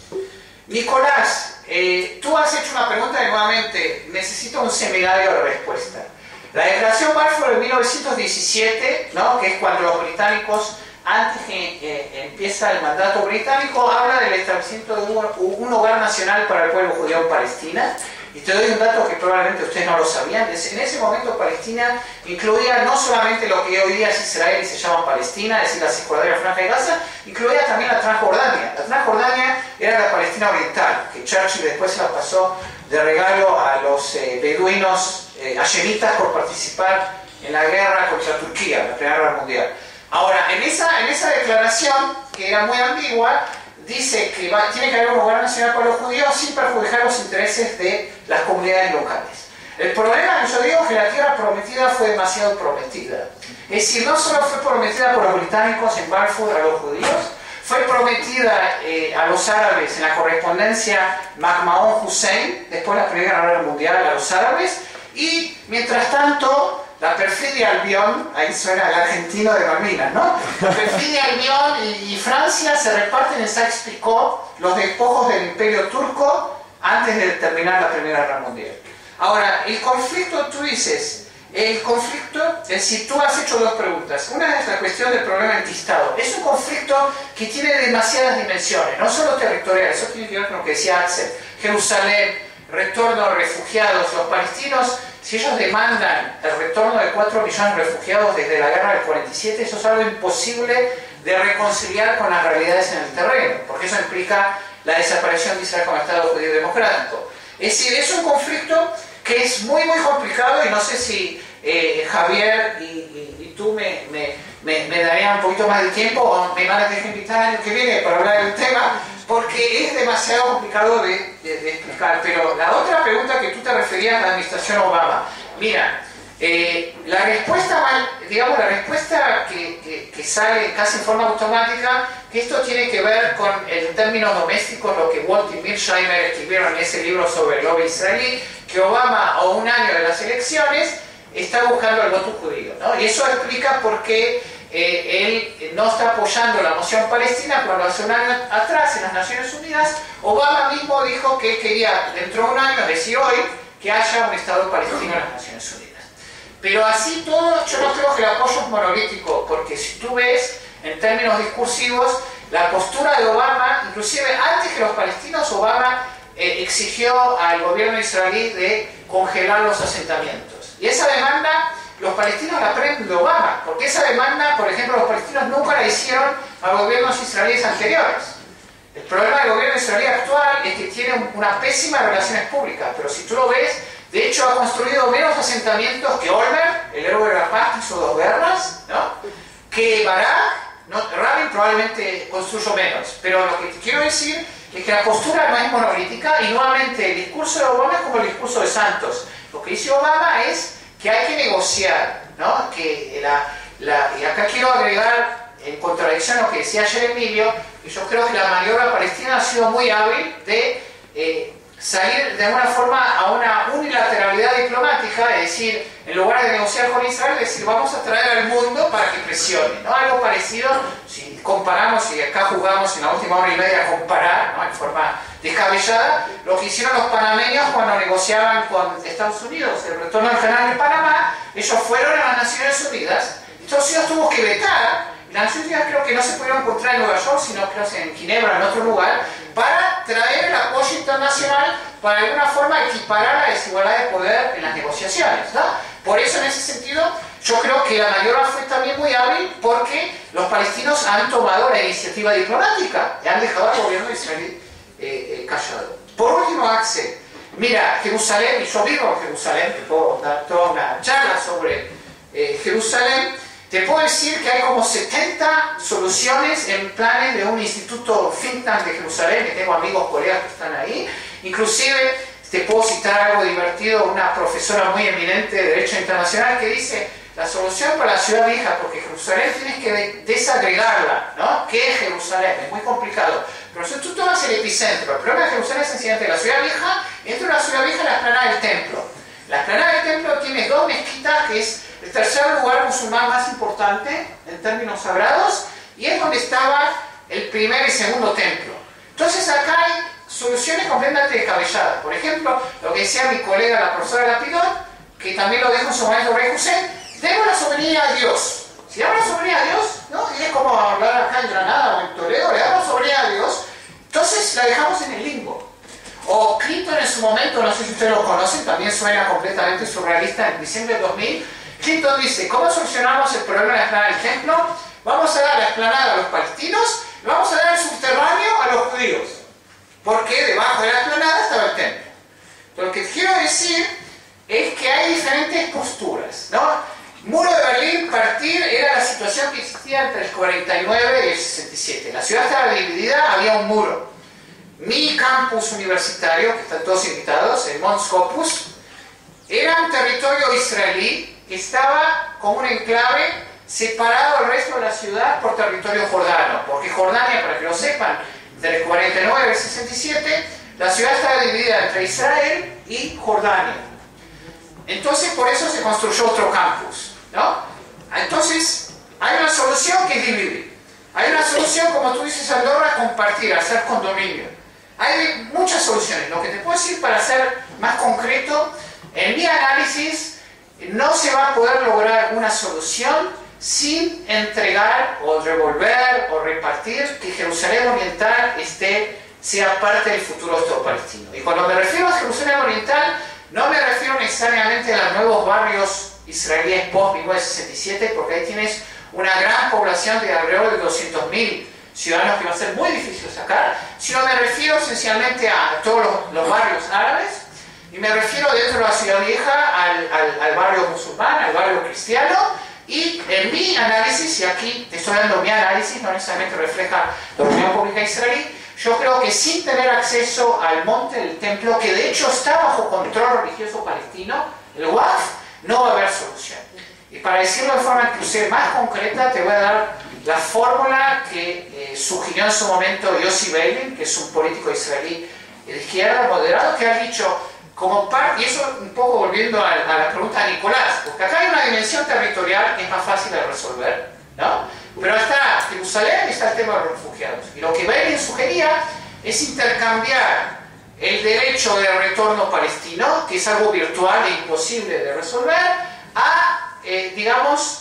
Nicolás, tú has hecho una pregunta que nuevamente necesito un seminario de respuesta. La declaración Balfour de 1917, ¿no? Que es cuando los británicos antes que empieza el mandato británico, habla del establecimiento de un hogar nacional para el pueblo judío en Palestina. Y te doy un dato que probablemente ustedes no lo sabían. En ese momento Palestina incluía no solamente lo que hoy día es Israel y se llama Palestina, es decir, la Cisjordania, Franja de Gaza, incluía también la Transjordania. La Transjordania era la Palestina oriental, que Churchill después se la pasó de regalo a los beduinos hashemitas por participar en la guerra contra Turquía, la Primera Guerra Mundial. Ahora, en esa declaración, que era muy ambigua, dice que tiene que haber un hogar nacional para los judíos sin perjudicar los intereses de las comunidades locales. El problema que yo digo es que la tierra prometida fue demasiado prometida. Es decir, no solo fue prometida por los británicos en Balfour a los judíos, fue prometida a los árabes en la correspondencia McMahon-Hussein, después de la Primera Guerra Mundial, a los árabes, y mientras tanto la perfidia Albión, ahí suena el argentino de Malvinas, ¿no? La perfidia Albión y Francia se reparten en Sykes-Picot los despojos del Imperio Turco antes de terminar la Primera Guerra Mundial. Ahora, el conflicto, tú dices, el conflicto, es decir, tú has hecho dos preguntas. Una es la cuestión del problema antistado. Es un conflicto que tiene demasiadas dimensiones, no solo territoriales, eso tiene que ver con lo que decía Axel. Jerusalén, retorno de refugiados, los palestinos. Si ellos demandan el retorno de 4 millones de refugiados desde la guerra del 47, eso es algo imposible de reconciliar con las realidades en el terreno, porque eso implica la desaparición de Israel como Estado judío democrático. Es decir, es un conflicto que es muy complicado y no sé si Javier y tú me darían un poquito más de tiempo o me van a tener que invitar el año que viene para hablar del tema, porque es demasiado complicado de explicar. Pero la otra pregunta que tú te referías a la administración Obama, mira, la respuesta, digamos, la respuesta que sale casi en forma automática, que esto tiene que ver con el término doméstico, lo que Walt y Mearsheimer escribieron en ese libro sobre el lobby israelí, que Obama a un año de las elecciones está buscando el voto judío, ¿no? Y eso explica por qué él no está apoyando la moción palestina cuando hace un año atrás en las Naciones Unidas Obama mismo dijo que quería dentro de un año, es decir hoy, que haya un Estado palestino en las Naciones Unidas. Pero así todo, yo no creo que el apoyo es monolítico, porque si tú ves en términos discursivos la postura de Obama, inclusive antes que los palestinos, Obama exigió al gobierno israelí de congelar los asentamientos. Y esa demanda los palestinos la aprenden de Obama, porque esa demanda, por ejemplo, los palestinos nunca la hicieron a gobiernos israelíes anteriores. El problema del gobierno israelí actual es que tiene una pésima relaciones públicas, pero si tú lo ves, de hecho ha construido menos asentamientos que Olmert, el héroe de la paz que hizo 2 guerras, ¿no? Que Barak, Rabin probablemente construyó menos, pero lo que te quiero decir es que la postura no es monolítica y nuevamente el discurso de Obama es como el discurso de Santos. Lo que dice Obama es que hay que negociar, ¿no? Que y acá quiero agregar en contradicción a lo que decía ayer Emilio, que yo creo que la maniobra palestina ha sido muy hábil de salir de alguna forma a una unilateralidad diplomática, es decir, en lugar de negociar con Israel, decir vamos a traer al mundo para que presione, ¿no? Algo parecido, si comparamos, y acá jugamos en la última hora y media a comparar, ¿no? En forma descabellada, lo que hicieron los panameños cuando negociaban con Estados Unidos el retorno del canal de Panamá. Ellos fueron a las Naciones Unidas, Estados Unidos tuvo que vetar, y las Naciones Unidas creo que no se pudieron encontrar en Nueva York, sino creo que en Ginebra, en otro lugar, para traer el apoyo internacional para de alguna forma equiparar la desigualdad de poder en las negociaciones, ¿no? Por eso, en ese sentido, yo creo que la maniobra fue también muy hábil porque los palestinos han tomado la iniciativa diplomática y han dejado al gobierno israelí callado. Por último, Axel, mira, Jerusalén, y yo vivo en Jerusalén, te puedo dar toda una charla sobre Jerusalén, te puedo decir que hay como 70 soluciones en planes de un instituto think tank de Jerusalén, que tengo amigos, colegas que están ahí. Inclusive, te puedo citar algo divertido, una profesora muy eminente de Derecho Internacional que dice, la solución para la ciudad vieja, porque Jerusalén tienes que desagregarla, ¿no? ¿Qué es Jerusalén? Es muy complicado. Pero si tú tomas el epicentro, el problema de Jerusalén es sencillamente la ciudad vieja, y dentro de la ciudad vieja la explanada del templo. La explanada del templo tiene 2 mezquitas, que es el tercer lugar musulmán más importante en términos sagrados, y es donde estaba el primer y segundo templo. Entonces acá hay soluciones completamente descabelladas. Por ejemplo, lo que decía mi colega, la profesora Lapidot, que también lo dijo en su momento Rey Hussein, demos la soberanía a Dios. Si habla soberanía a Dios, ¿no? Y es como hablar acá en Granada o en Toledo, le damos soberanía a Dios, entonces la dejamos en el limbo. O Clinton en su momento, no sé si ustedes lo conocen, también suena completamente surrealista, en diciembre de 2000, Clinton dice, ¿cómo solucionamos el problema de la explanada del templo? Vamos a dar la explanada a los palestinos, y vamos a dar el subterráneo a los judíos, porque debajo de la explanada estaba el templo. Lo que quiero decir es que hay diferentes posturas, ¿no? Muro de Berlín, partir, era la situación que existía entre el 49 y el 67. La ciudad estaba dividida, había un muro. Mi campus universitario, que están todos invitados, el Mons Scopus, era un territorio israelí que estaba como un enclave separado del resto de la ciudad por territorio jordano, porque Jordania, para que lo sepan, entre el 49 y el 67, la ciudad estaba dividida entre Israel y Jordania. Entonces, por eso se construyó otro campus, ¿no? Entonces, hay una solución que es dividir. Hay una solución, como tú dices, Andorra, compartir, hacer condominio. Hay muchas soluciones. Lo que te puedo decir para ser más concreto, en mi análisis, no se va a poder lograr una solución sin entregar o revolver o repartir que Jerusalén Oriental sea parte del futuro Estado palestino. Y cuando me refiero a Jerusalén Oriental, no me refiero necesariamente a los nuevos barrios israelíes post-1967, porque ahí tienes una gran población de alrededor de 200.000 ciudadanos que va a ser muy difícil sacar, sino me refiero esencialmente a todos los barrios árabes, y me refiero dentro de la ciudad vieja al barrio musulmán, al barrio cristiano, y en mi análisis, y aquí te estoy dando mi análisis, no necesariamente refleja la opinión pública israelí, yo creo que sin tener acceso al monte del templo, que de hecho está bajo control religioso palestino, el Waqf, no va a haber solución. Y para decirlo de forma inclusive más concreta, te voy a dar la fórmula que sugirió en su momento Yossi Beilin, que es un político israelí de izquierda moderado, que ha dicho, como parte, y eso un poco volviendo a la pregunta de Nicolás, porque acá hay una dimensión territorial que es más fácil de resolver, ¿no? Pero está Jerusalén y está el tema de los refugiados. Y lo que Beilin sugería es intercambiar el derecho de retorno palestino, que es algo virtual e imposible de resolver, a, digamos,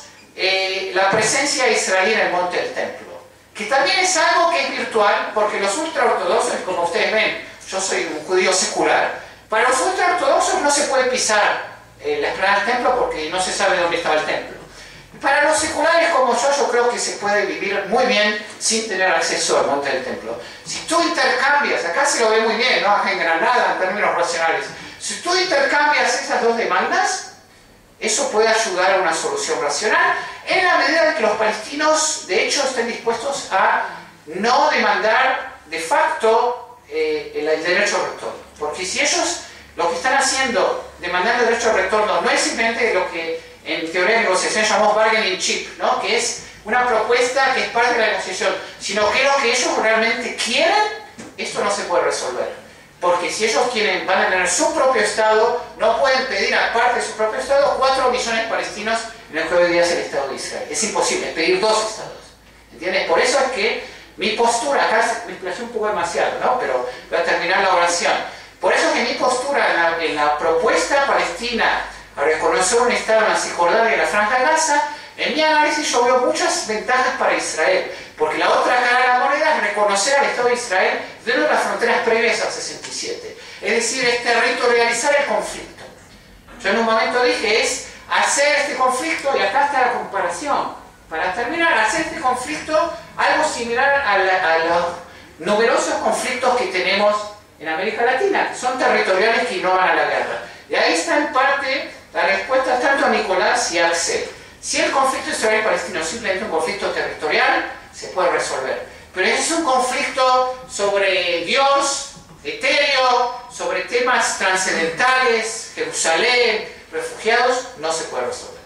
la presencia israelí en el monte del templo. Que también es algo que es virtual, porque los ultraortodoxos, como ustedes ven, yo soy un judío secular, para los ultraortodoxos no se puede pisar la explanada del templo porque no se sabe dónde estaba el templo. Para los seculares como yo creo que se puede vivir muy bien sin tener acceso al monte del templo. Si tú intercambias, acá se lo ve muy bien, ¿no? En Granada, en términos racionales, si tú intercambias esas dos demandas, eso puede ayudar a una solución racional, en la medida en que los palestinos, de hecho, estén dispuestos a no demandar de facto el derecho al retorno. Porque si ellos lo que están haciendo, demandando el derecho al retorno, no es simplemente lo que en teoría de negociación llamamos bargaining chip, ¿no? Que es una propuesta que es parte de la negociación, sino que lo que ellos realmente quieren, esto no se puede resolver. Porque si ellos van a tener su propio Estado, no pueden pedir aparte de su propio Estado 4 millones de palestinos en el que hoy día es el Estado de Israel. Es imposible, pedir 2 Estados. ¿Entiendes? Por eso es que mi postura, acá me explayé un poco demasiado, ¿no? Pero voy a terminar la oración. Por eso es que mi postura en la propuesta palestina a reconocer un Estado en la Cisjordania y la Franja de Gaza, en mi análisis yo veo muchas ventajas para Israel, porque la otra cara de la moneda es reconocer al Estado de Israel dentro de las fronteras previas al 67. Es decir, es territorializar el conflicto. Yo en un momento dije, es hacer este conflicto, y acá está la comparación, para terminar, hacer este conflicto algo similar a los numerosos conflictos que tenemos en América Latina, que son territoriales que no van a la guerra. Y ahí está en parte la respuesta tanto a Nicolás y a Axel. Si el conflicto israelí-palestino es simplemente un conflicto territorial, se puede resolver. Pero es un conflicto sobre Dios, etéreo, sobre temas trascendentales, Jerusalén, refugiados, no se puede resolver.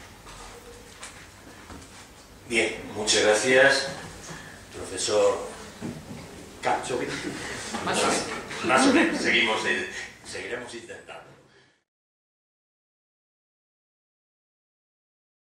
Bien, muchas gracias, profesor Kapchovich. Más o menos. Seguiremos intentando.